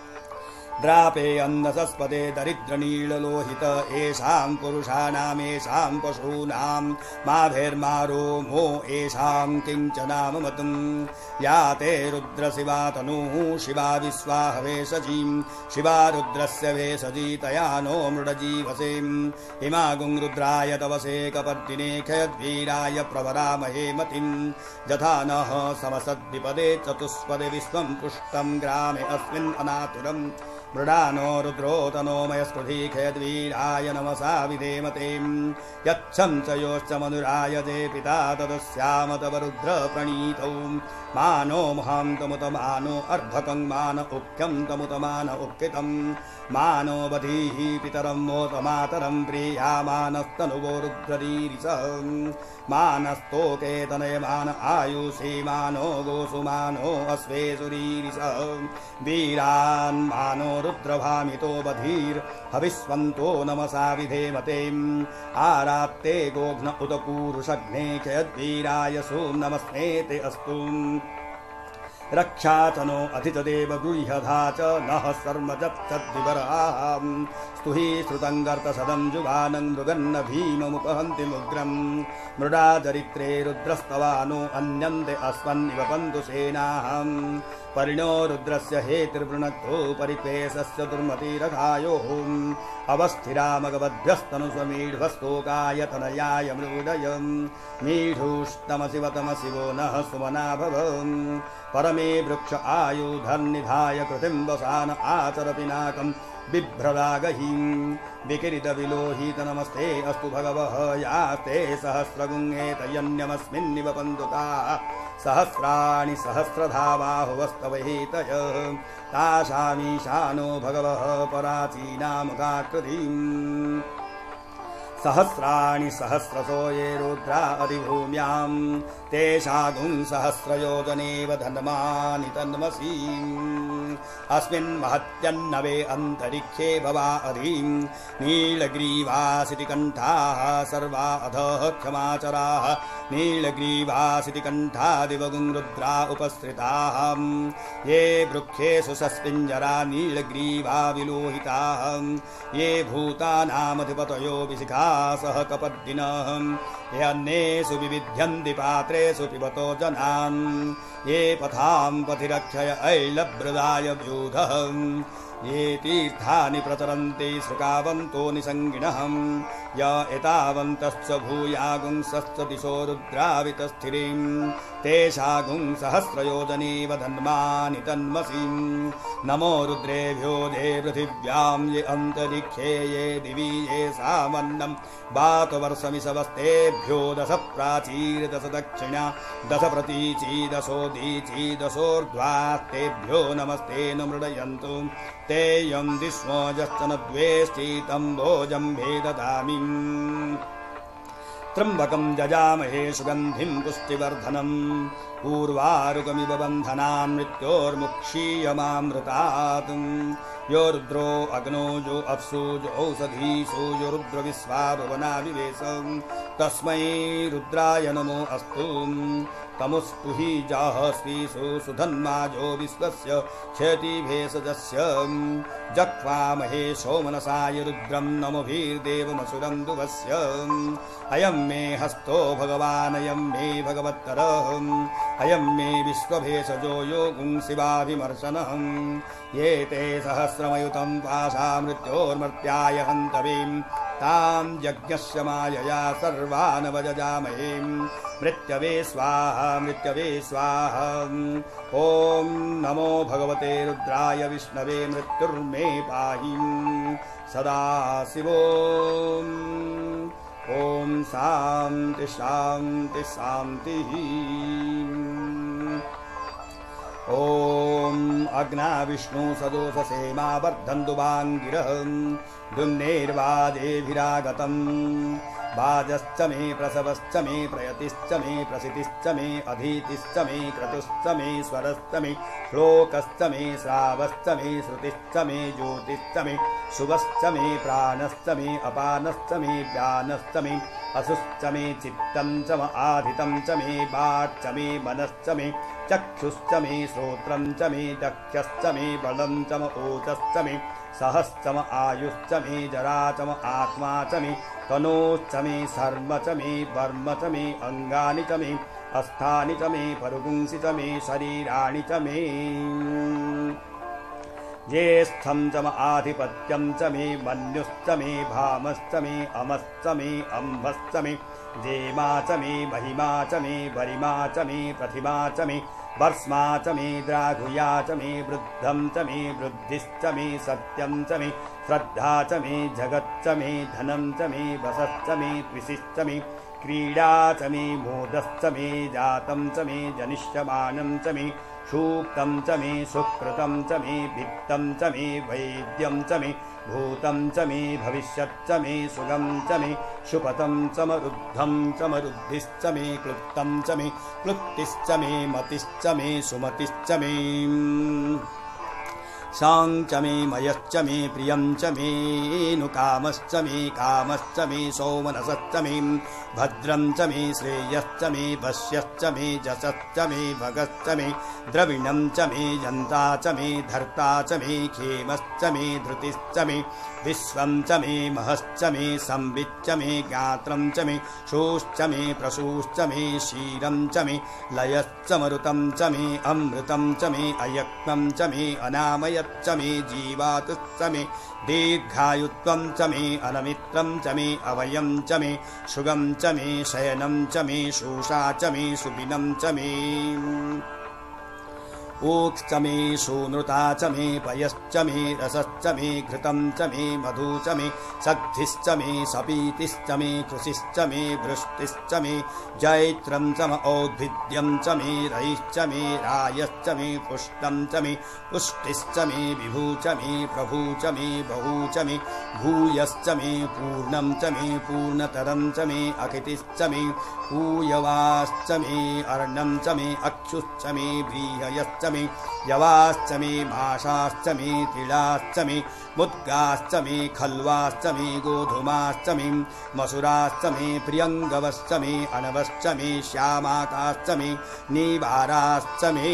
द्रापे अन्नसस्पते दरिद्रनीललोहित येषां पुरुषाणामेषां पशूनां माभेर्मारो मो येषां किञ्चनाममतं या ते रुद्रशिवातनुः शिवा विश्वाह वेशजीं शिवा रुद्रस्य वेशजी तया नो मृडजीवसें हिमागुं रुद्राय तवसे कपर्दिने खयद्वीराय प्रवरामहे मतिं यथा नः समसद्विपदे चतुष्पदे विश्वं पुष्टं ग्रामे अस्मिन् अनातुरम् मृडानो रुद्रो तनोमयस्पृधी खयद्वीराय नमसा विधेमतें यच्छं च योश्च मधुराय जे पिता तदस्याम तव रुद्र प्रणीतौ मानो महां तमुत मानो अर्भकं मान उक्यं तमुत मान उक्कितं मानो बधीः पितरं मोत मातरं प्रिया मानस्तनुवो रुद्ररीरिष मानस्तोके तनयमान आयुषी मानो गोसु मानो अश्वेषुरीरिष वीरान् मानो रुद्रभामितो बधीर् हविष्वन्तो नमसा विधेमतेम् आरात्ते गोघ्न उत पूरुषघ्ने खयद्वीराय सोम नमस्मेते अस्तु रक्षाचनो अधिचदेव गृह्यधा च नः सर्मजत्सद्विवराम् स्तुहि श्रुतङ्गर्तसदं जुवानं मृगन्न भीममुपहन्ति मुग्रम् मृडा चरित्रे रुद्रस्तवानो अन्यन्ते अस्मन्निवपन्तु सेनाहम् परिणो रुद्रस्य हेतिर्वृणक्तो परिपेशस्य दुर्मतिरघायोः अवस्थिरामगवद्भ्यस्तनुस्वमीढ्वस्तोकाय तनयाय मृडयम् मीढुस्तमशिवतमशिवो नः सुमना भव परमे वृक्ष आयुधर्निधाय कृतिं वसान आचरति नाकं बिभ्रदागहीं विकिरितविलोहित नमस्ते अस्तु भगवः यास्ते सहस्रगुङ्गेतयन्यमस्मिन्निव पन्दुताः सहस्राणि सहस्रधाबाहुवस्तवहेतयः तासामीशानो भगवः पराचीनामुखाकृतिम् सहस्राणि सहस्रसो ये रुद्रा अधिभूम्यां तेषागुं सहस्रयोजनेव धन्मानि तन्मसीम् अस्मिन् महत्यन्नवे अन्तरिक्षे भवा अधिं नीलग्रीवासिति कण्ठाः सर्वा अधः क्षमाचराः नीलग्रीवासिति कण्ठादिवगुं रुद्रा उपसृताः ये वृक्षेषु सस्पिञ्जरा नीलग्रीवा विलोहिताः ये भूतानामधिपतयो विशिखा सह कपद्दिनः यन्नेषु विविध्यन्ति पात्रेषु पिबतो जनान् ये पथां पथिरक्षय ऐलभ्रदाय व्यूधः ये तीर्थानि प्रचरन्ति श्रुकावन्तो निसङ्गिनः य एतावन्तश्च भूयागुंसश्च दिशो रुद्रावितस्थिरीं तेषागुं सहस्रयोजनेव धन्मानि तन्मसीं नमो रुद्रेभ्यो दे पृथिव्यां ये अन्तरिक्षे ये दिवि ये सामन्नं वातवर्षमिषवस्तेभ्यो दश प्राचीर दश दक्षिणा दश प्रतीची दशोदीची दशोर्ध्वास्तेभ्यो नमस्ते न मृडयन्तु तेयं दिस्मो यश्चन द्वेष्टि तं भोजम्भे ददामि त्र्यम्बकं जजामहे सुगन्धिं पुष्टिवर्धनम् पूर्वारुकमिव बन्धनान् मृत्योर्मुक्षीयमामृतात् यो रुद्रो अग्नो यो अप्सु यो औषधीषु यो रुद्रविश्वा भुवना विवेश तस्मै रुद्राय नमो अस्तु तमुस्तुहि जाहस्वीषु सुधन्माजो विश्वस्य क्षतिभेषजस्य जक्वामहे सोमनसाय रुद्रं नमोभिर्देवमसुरं दुवस्य अयं मे हस्तो भगवान् अयं मे भगवत्तरः अयं मे विश्वभेषजो योगुं शिवाभिमर्शनः ये ते सहस्रमयुतं पाशा मृत्योर्मर्त्याय हन्तवीं तां यज्ञस्य मायया सर्वान् वजजामहे मृत्यवे स्वाहा मृत्यवे स्वाहा ॐ नमो भगवते रुद्राय विष्णवे मृत्युर्मे पाहि सदा शिवो ॐ शान्ति शान्ति शान्तिः ॐ अग्ना विष्णु सदोषसेमा वर्धन्तु वाङ्गिरः दुम्नेर्वादेभिरागतम् वाजश्च मे प्रसवश्च मे प्रयतिश्च मे प्रसितिश्च मे अधीतिश्च मे क्रतुश्च मे स्वरश्च मे श्लोकश्च मे श्रावश्च मे श्रुतिश्च मे ज्योतिश्च मे शुभश्च मे प्राणश्च मे अपानश्च मे व्यानश्च मे असुश्च मे चित्तं च म आधितं च मे वाक् मे मनश्च मे चक्षुश्च मे श्रोत्रं च मे दक्षश्च मे बलं च म ओजश्च मे सहश्च म आयुश्च मे जरा च म आत्मा च मे तनोश्च मे शर्म च मे वर्म च मे अङ्गानि च मे अस्थानि च मे परुगुंसि च मे शरीराणि च मे ज्येष्ठं च म आधिपत्यं च मे मन्युश्च मे भामश्च मे अमश्च मे अम्भश्च मे जेमा च मे महिमा च मे वरिमा च मे प्रतिमा च मे वर्ष्मा च मे द्राघुया च मे वृद्धं च मे वृद्धिश्च मे सत्यं च मे श्रद्धा च मे जगच्च मे धनं च मे वसश्च मे द्विषिश्च मे क्रीडा च मे मोदश्च मे जातं च मे जनिष्यमानं च मे सूक्तं च मे सुकृतं च मे भित्तं च मे वैद्यं च मे भूतं च मे भविष्यच्च मे सुगं च मे शुपतं च मरुद्धं च मरुद्धिश्च मे क्लुप्तं च मे क्लुप्तिश्च मे मतिश्च मे सुमतिश्च मे शां च मे मयश्च मे प्रियं च मे नुकामश्च मे कामश्च मे सौमनसश्च मे भद्रं च मे श्रेयश्च मे वश्यश्च मे जसश्च मे भगश्च मे द्रविणं च मे जन्ता च मे धर्ता च मे खेमश्च मे धृतिश्च मे विश्वं च मे महश्च मे संविच्च मे ज्ञात्रं च मे शोश्च मे प्रसूश्च मे क्षीरं च मे लयश्च मरुतं च मे अमृतं च मे अयक्तं च मे अनामयच्च मे जीवातुश्च मे दीर्घायुत्वं च मे अनमित्रं च मे अवयं च मे शुगं च मे शयनं च मे शोषा च मे सुपिनं च मे ऊक्श्च मे सूनृता च मे पयश्च मे रसश्च मे घृतं च मे मधु च मे शक्तिश्च मे सपीतिश्च मे कृषिश्च मे वृष्टिश्च मे जैत्रं च म औद्भिद्यं च मे रयिश्च मे रायश्च मे पुष्टं च मे पुष्टिश्च मे विभू च मे प्रभू च मे बहु च मे भूयश्च मे पूर्णं च मे पूर्णतरं च मे अकितिश्च मे पूयवाश्च मे अर्णं च मे अक्षुश्च मे व्रीहयश्च मे यवाश्च मे माषाश्च मे तिलाश्च मे मुद्गाश्च मे खल्वाश्च मे गोधूमाश्च मे मसुराश्च मे प्रियङ्गवश्च मे अनवश्च मे श्यामाकाश्च मे नीवाराश्च मे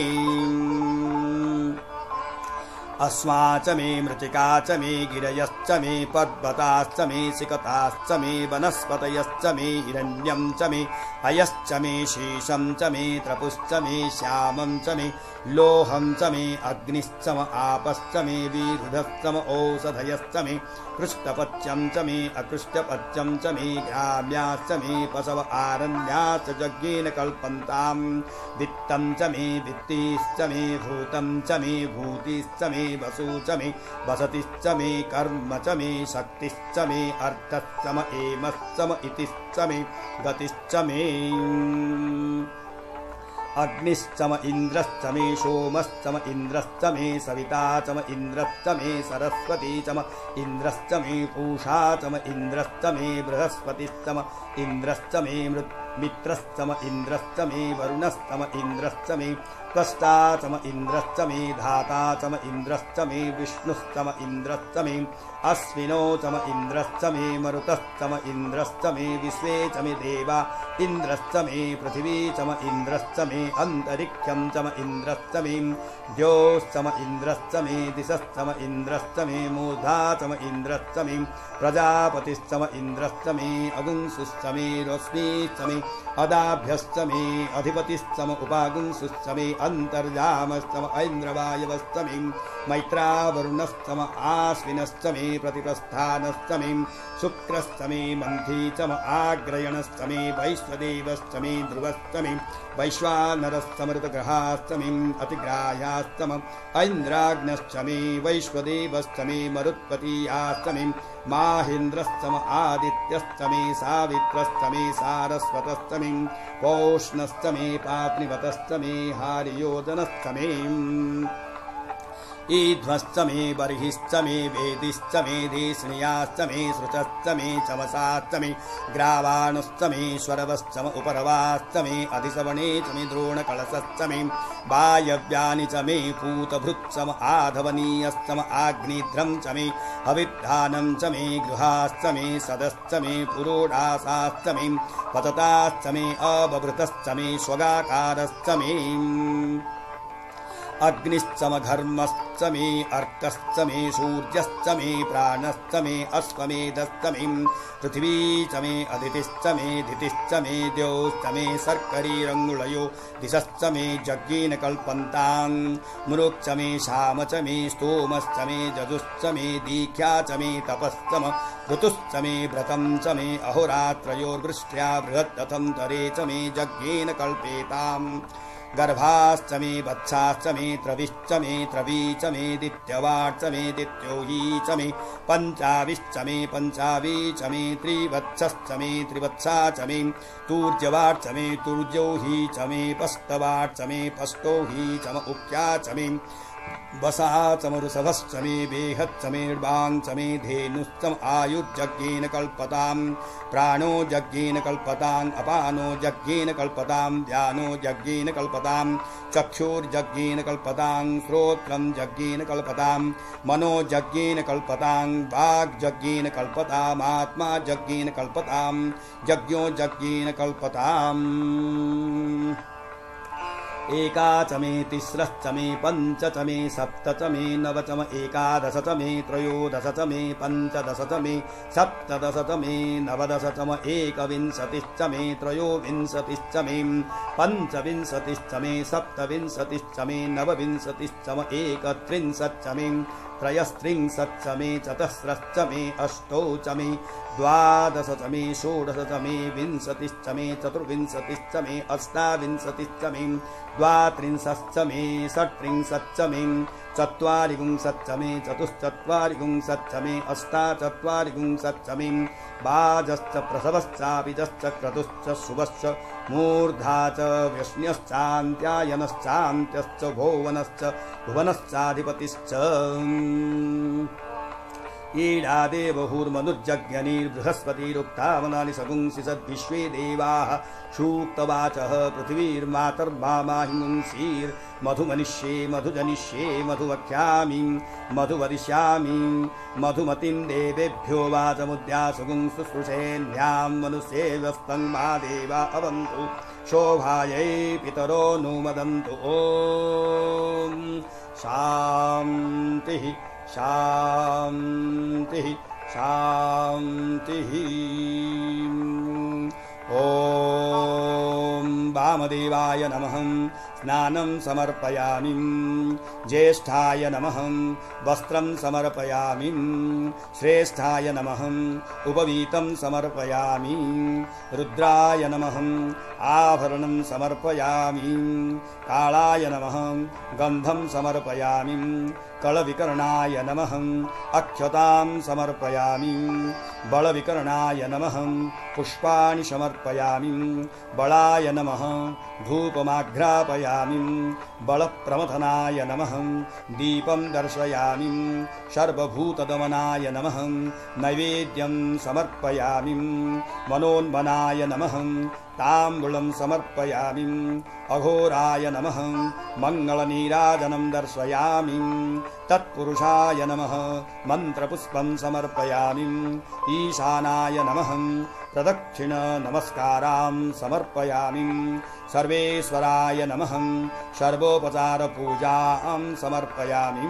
अस्मा च मे मृत्तिका च मे गिरयश्च मे पर्वताश्च मे सिकताश्च मे वनस्पतयश्च मे हिरण्यं च मे अयश्च मे शीशं च मे त्रपुश्च मे श्यामं च मे लोहं च मे अग्निश्च म आपश्च मे विरुधश्च म औषधयश्च मे कृष्टपत्यं च मे अकृष्टपत्यं च मे ग्राम्याश्च मे पशव आरण्याश्च यज्ञेन कल्पन्तां वित्तं च मे वित्तिश्च मे भूतं च मे भूतिश्च मे वसु च मे वसतिश्च मे कर्म च मे शक्तिश्च मे अर्थश्च म एमश्च म इतिश्च मे गतिश्च मे अग्निश्च म इन्द्रश्च मे सोमश्च म इन्द्रश्च मे सविता च म इन्द्रश्च मे सरस्वती च म इन्द्रश्च मे पूषा च म इन्द्रश्च मे बृहस्पतिश्च म इन्द्रश्च मे मित्रश्च म इन्द्रश्च मे वरुणश्च म इन्द्रश्च मे त्वष्टा च म इन्द्रश्च मे धाता च म इन्द्रश्च मे विष्णुश्च म इन्द्रश्च मे अश्विनो च म इन्द्रश्च मे मरुतश्च म इन्द्रश्च मे विश्वे च मे देवा इन्द्रश्च मे पृथिवी च म इन्द्रश्च मे अन्तरिक्षं च म इन्द्रश्च मे द्योश्च म इन्द्रश्च मे दिशश्च म इन्द्रश्च मे मूर्धा च म इन्द्रश्च मे प्रजापतिश्च म इन्द्रश्च मे अगुंसुश्च मे रश्मिश्च मे अदाभ्यश्च मे अधिपतिश्च म उपागुंसुश्च मे अन्तर्जामश्च म ऐन्द्रवायवश्च मे मैत्रावरुणश्च म आश्विनश्च मे प्रतिप्रस्थानश्च मे शुक्रश्च मे मन्थी च म आग्रयणश्च मे वैश्वदेवश्च मे ध्रुवश्च मे वैश्वानरश्च मृतग्रहाश्च मे अतिग्राह्याश्च म ऐन्द्राग्नश्च मे वैश्वदेवश्च मे मरुत्पतीयाश्च मे माहेन्द्रश्च म आदित्यश्च मे सावित्रश्च मे सारस्वतश्च मे पौष्णश्च मे पात्निवतश्च मे हारियोदनश्च मे ईध्वश्च मे बर्हिश्च मे वेदिश्च मे देशनियाश्च मे सृचश्च मे चमसाश्च मे ग्रावाणश्च मे स्वरवश्च म उपरवाश्च मे अधिसवणे च मे द्रोणकलशश्च मे वायव्यानि च मे पूतभृच्च म आधवनीयश्च म आग्निध्रं च मे हविद्धानं च मे गृहाश्च मे सदश्च मे पुरोडासाश्च मे पतताश्च मे अबभृतश्च मे स्वगाकारश्च मे अग्निश्च म घर्मश्च मे अर्कश्च मे सूर्यश्च मे प्राणश्च मे अश्वमेधश्च मे पृथिवी च मे अदितिश्च मे दितिश्च मे द्यौश्च मे सर्करीरङ्गुलयो दिशश्च मे यज्ञेन कल्पन्तां मुरुक्च मे शाम च मे स्तोमश्च मे जजुश्च मे दीख्या च मे तपश्च म ऋतुश्च मे व्रतं च मे अहोरात्रयोर्वृष्ट्या बृहद्रथं तरे च मे यज्ञेन कल्पेताम् गर्भाश्च मे वत्साश्च मे त्रविश्च मे त्रवी च मे दित्यवाट् च मे दित्योही च मे पञ्चाविश्च मे पञ्चावी च मे त्रिवत्सश्च मे त्रिवत्सा च मे तूर्जवाट् च मे तूर्जौही च मे पस्तवाट् च मे पस्तौही च म उक्या च मे वसा च म ऋषभश्च मे बेहच्च मे निर्वां च मे धेनुश्च म आयुर्यज्ञेन कल्पतां प्राणो यज्ञेन कल्पतां अपानो यज्ञेन कल्पतां व्यानो यज्ञेन कल्पतां चक्षुर्यज्ञेन कल्पतां श्रोत्रं यज्ञेन कल्पतां मनो यज्ञेन कल्पतां वाग्यज्ञेन कल्पतामात्मा यज्ञेन कल्पतां यज्ञो यज्ञेन कल्पताम् एका च मे तिस्रश्च मे पञ्च च मे सप्त च मे नव च म एकादश च मे त्रयोदश च मे पञ्चदश च मे सप्तदश च मे नवदश च म एकविंशतिश्च मे त्रयोविंशतिश्च मे पञ्चविंशतिश्च मे सप्तविंशतिश्च मे नवविंशतिश्च म एकत्रिंशच्च मे त्रयस्त्रिंशच्च मे चतस्रश्च मे अष्टौ च मे द्वादश च मे षोडश च मे विंशतिश्च मे चतुर्विंशतिश्च मे अष्टाविंशतिश्च मे द्वात्रिंशच्च मे षट्त्रिंशच्च मे चत्वारिविंशच्च मे चतुश्चत्वारिविंशच्च मे अष्टाचत्वारिविंशच्च मे बाजश्च प्रसवश्चापिजश्च क्रतुश्च शुभश्च मूर्धा च व्यष्ण्यश्चान्त्यायनश्चान्त्यश्च भुवनश्च भुवनश्चाधिपतिश्च ईडादेवहुर्मनुर्जज्ञनीर्बृहस्पतिरुक्तावनानि सगुंसि सद्विश्वे देवाः सूक्तवाचः पृथिवीर्मातर्मामाहिंसीर्मधुमनिष्ये मधुजनिष्ये मधुवक्ष्यामि मधुवदिष्यामि मधुमतिं देवेभ्यो वाचमुद्यासुगुंसुश्रुषेण्यां मनुष्येवस्तं मा देवा अवन्तु शोभायै पितरो नु मदन्तु ॐ शान्तिः शान्तिः शान्तिः ॐ वामदेवाय नमः स्नानं समर्पयामि ज्येष्ठाय नमः वस्त्रं समर्पयामि श्रेष्ठाय नमः उपवीतं समर्पयामि रुद्राय नमः आभरणं समर्पयामि कालाय नमः गन्धं समर्पयामि कलविकर्णाय नमः अक्षतां समर्पयामि बलविकर्णाय नमः पुष्पाणि समर्पयामि बलाय नमः धूपमाघ्रापयामि बलप्रमथनाय नमः दीपं दर्शयामि सर्वभूतदमनाय नमः नैवेद्यं समर्पयामि मनोन्मनाय नमः ताम्बूलं समर्पयामि अघोराय नमः मङ्गलनीराजनं दर्शयामि तत्पुरुषाय नमः मन्त्रपुष्पं समर्पयामि ईशानाय नमः प्रदक्षिण नमस्कारां समर्पयामि सर्वेश्वराय नमः सर्वोपचार पूजां समर्पयामि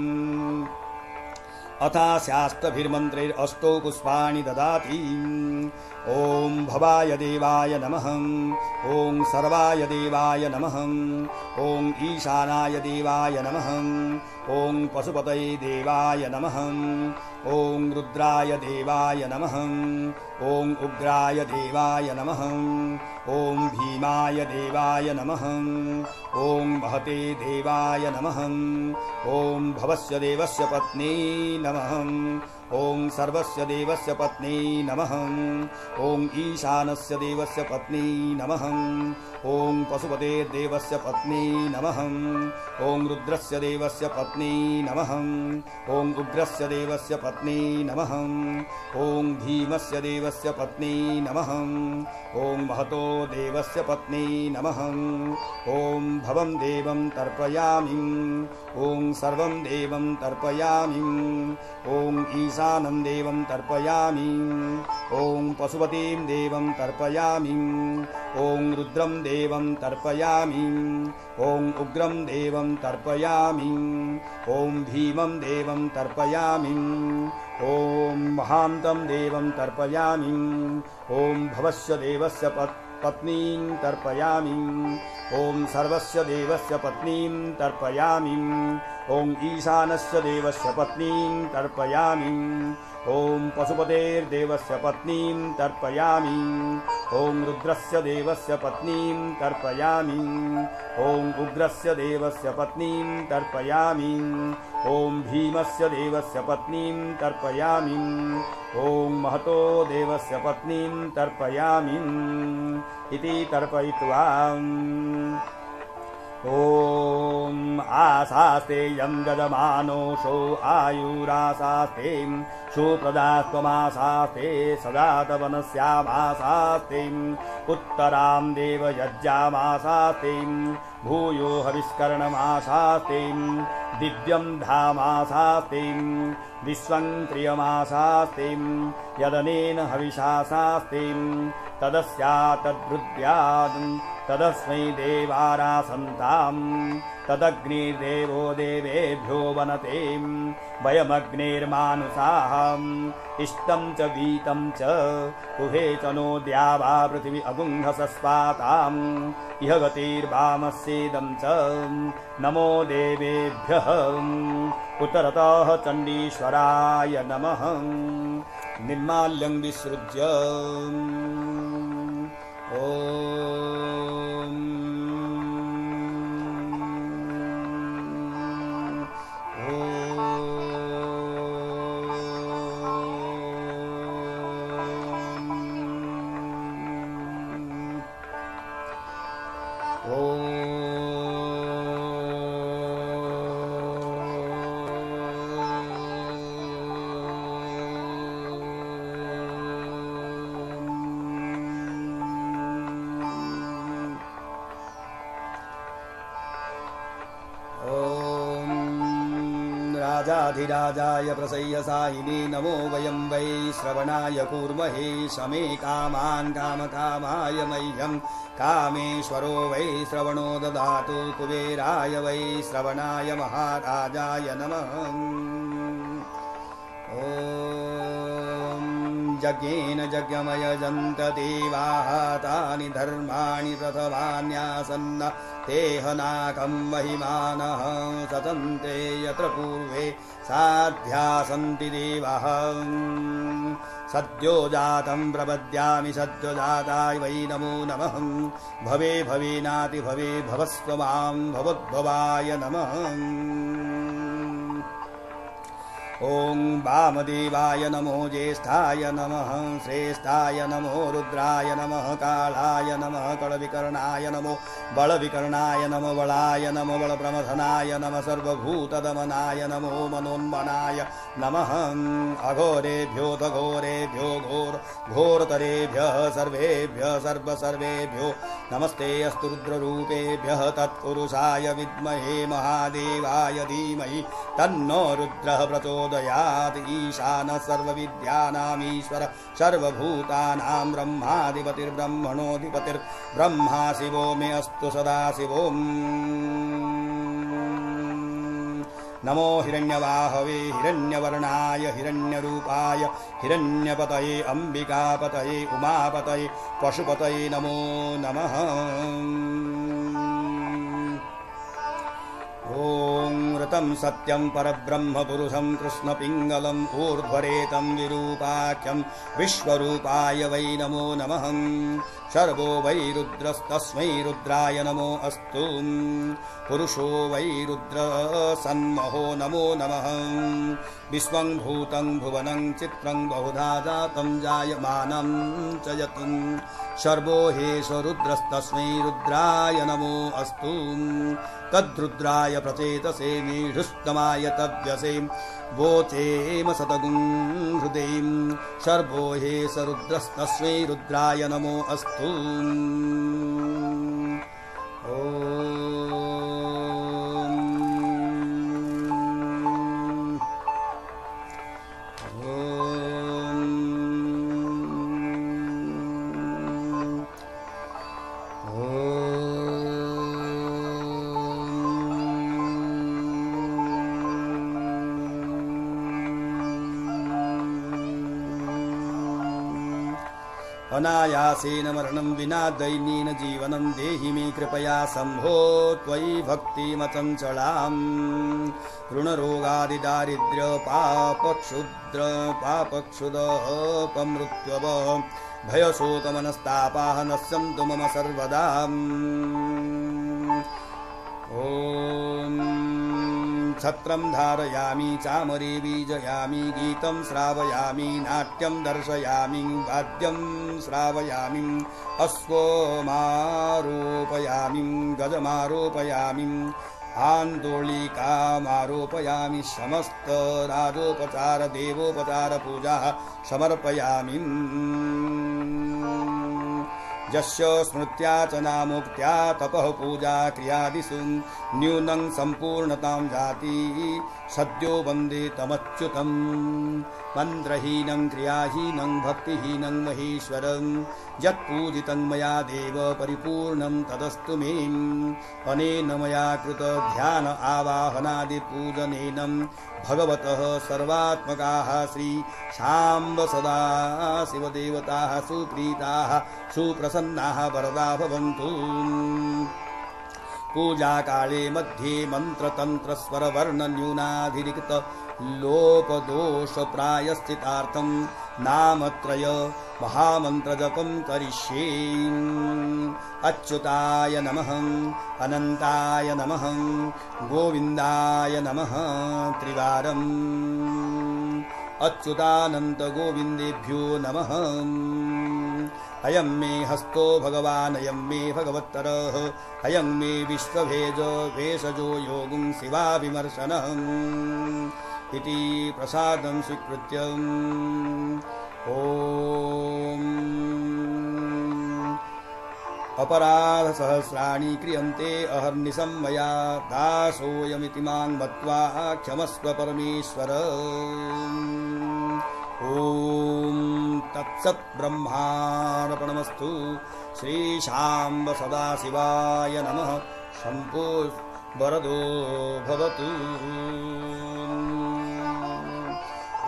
अथास्याष्टभिर्मन्त्रैरष्टौ पुष्पाणि ददाति ॐ भवाय देवाय नमः ॐ सर्वाय देवाय नमः ॐ ईशानाय देवाय नमः ॐ पशुपतये देवाय नमः ॐ रुद्राय देवाय नमः ॐ उग्राय देवाय नमः ॐ भीमाय देवाय नमः ॐ महते देवाय नमः ॐ भवस्य देवस्य पत्नी नमः ॐ सर्वस्य देवस्य पत्नी नमः ॐ ईशानस्य देवस्य पत्नी नमः ॐ पशुपतेर्देवस्य पत्नी नमः ॐ रुद्रस्य देवस्य पत्नी नमः ॐ उग्रस्य देवस्य पत्नी नमः ॐ भीमस्य देवस्य पत्नी नमः ॐ महतो देवस्य पत्नी नमः ॐ भवं देवं तर्पयामि ॐ सर्वं देवं तर्पयामि ॐ ईशानं देवं तर्पयामि ॐ पशुपतिं देवं तर्पयामि ॐ रुद्रं देवं तर्पयामि ॐ उग्रं देवं तर्पयामि ॐ भीमं देवं तर्पयामि ॐ महान्तं देवं तर्पयामि ॐ भवस्य देवस्य पत्नीं तर्पयामि ॐ सर्वस्य देवस्य पत्नीं तर्पयामि ॐ ईशानस्य देवस्य पत्नीं तर्पयामि ॐ पशुपतेर्देवस्य पत्नीं तर्पयामि ॐ रुद्रस्य देवस्य पत्नीं तर्पयामि ॐ उग्रस्य देवस्य पत्नीं तर्पयामि ॐ भीमस्य देवस्य पत्नीं तर्पयामि ॐ महतो देवस्य पत्नीं तर्पयामि इति तर्पयित्वा ॐ आशास्ते यं गजमानोषो आयुराशास्ते सुप्रदास्त्वमाशास्ते सदा तवनस्यामाशास्ते उत्तरां देवयज्ञामाशास्ते भूयो हविष्करणमाशास्ते दिव्यं धामाशास्ते विश्वं प्रियमाशास्ते यदनेन हविषाशास्ते तदस्यातद्वृद्ध्यात् तदस्मै देवारासन्तां तदग्निर्देवो देवेभ्यो वनते वयमग्निर्मानुषाः इष्टं च वीतं च उभे च नो द्यावा पृथिवी अगुंहसस्वाताम् इह गतिर्वामस्येदं च नमो देवेभ्यः उत्तरतः चण्डीश्वराय नमः निर्माल्यं विसृज्य ॐ राजाधिराजाय प्रसह्यसायिने नमो वयं वै श्रवणाय कूर्महे शमे कामान् कामकामाय मह्यं कामेश्वरो वै श्रवणो ददातु कुबेराय वै श्रवणाय महाराजाय नमः ॐ यज्ञेन यज्ञमयजन्त देवाः तानि धर्माणि प्रथमान्यासन्न ते हनाकं महिमानः सतन्ते यत्र पूर्वे साध्या सन्ति देवाः सद्यो जातं प्रपद्यामि सद्यो जाताय वै नमो नमः भवे भवेनाति भवे भवस्व मां भवद्भवाय नमः ॐ वामदेवाय नमो ज्येष्ठाय नमः श्रेष्ठाय नमो रुद्राय नमः कालाय नमः कलविकर्णाय नमो बलविकर्णाय नमो बलाय नमो बलप्रमथनाय नमः सर्वभूतदमनाय नमो मनोन्मनाय नमः अघोरेभ्यो तघोरेभ्यो घोर घोरतरेभ्यः सर्वेभ्यः सर्वसर्वेभ्यो नमस्ते अस्तु रुद्ररूपेभ्यः तत्पुरुषाय विद्महे महादेवाय धीमहि तन्नो रुद्रः प्रचोदयात् ईशानः सर्वविद्यानामीश्वर सर्वभूतानां ब्रह्माधिपतिर्ब्रह्मणोऽधिपतिर्ब्रह्मा शिवो मे अस्तु सदा शिवोम् नमो हिरण्यवाहवे हिरण्यवर्णाय हिरण्यरूपाय हिरण्यपतये अम्बिकापतये उमापतये पशुपतये नमो नमः ॐ ऋतं सत्यं परब्रह्म पुरुषं कृष्णपिङ्गलम् ऊर्ध्वरेतं विरूपाख्यं विश्वरूपाय वै नमो नमः सर्वो वै रुद्रस्तस्मै रुद्राय नमो अस्तु पुरुषो वै रुद्र सन्महो नमो नमः विश्वं भूतं भुवनं चित्रं बहुधा जातं जायमानं च यत् सर्वो हेश रुद्रस्तस्मै रुद्राय नमो अस्तु तद्रुद्राय प्रचेतसे मीढुस्तमाय तव्यसे वोचेम सतगुं हृदयं सर्वो हेश रुद्रस्तस्मै रुद्राय नमो अस्तु अनायासेन मरणं विना दैन्येन जीवनं देहि मे कृपया शम्भो त्वयि भक्तिमचञ्चलाम् ऋणरोगादिदारिद्र्य पापक्षुद्र पापक्षुदपमृत्युव भयशोकमनस्तापाः नश्यन्तु मम सर्वदा ॐ छत्रं धारयामि चामरे बीजयामि गीतं श्रावयामि नाट्यं दर्शयामि वाद्यं श्रावयामि अश्वमारोपयामि गजमारोपयामि आन्दोलिकामारोपयामि समस्त राजोपचार देवोपचार पूजा समर्पयामि यस्य स्मृत्या च नामोक्त्या तपः पूजा क्रियादिषु न्यूनं सम्पूर्णतां जाति सद्यो वन्दे तमच्युतं मन्त्रहीनं क्रियाहीनं भक्तिहीनं महेश्वरं यत्पूजितं मया देव परिपूर्णं तदस्तु मे अनेन मया कृत ध्यान आवाहनादिपूजनेन भगवतः सर्वात्मकाः श्री शाम्ब सदा शिवदेवताः सुप्रीताः सुप्रसन्नाः वरदा भवन्तु पूजा काले मध्ये मंत्रतंत्र स्वर वर्ण न्यूनाधिरिक्त लोपदोष प्रायश्चितार्थं नामत्रय महामंत्र जपं करिष्ये। अच्युताय नमः, अनंताय नमः, गोविंदाय नमः त्रिवारम्। अच्युतानंत गोविंदेभ्यो नमः। अयं मे हस्तो भगवान्, अयं मे भगवत्तरः, अयं मे विश्वभेज भेषजो योगुं शिवाभिमर्शनम् इति प्रसादं स्वीकृत्य ॐ अपराधसहस्राणि क्रियन्ते अहर्निशं मया दासोऽयमिति मां मत्वा क्षमस्व परमेश्वर। ॐ तत्सत् ब्रह्मार्पणमस्तु। श्रीशाम्ब सदाशिवाय नमः। शम्भो वरदो भवतु।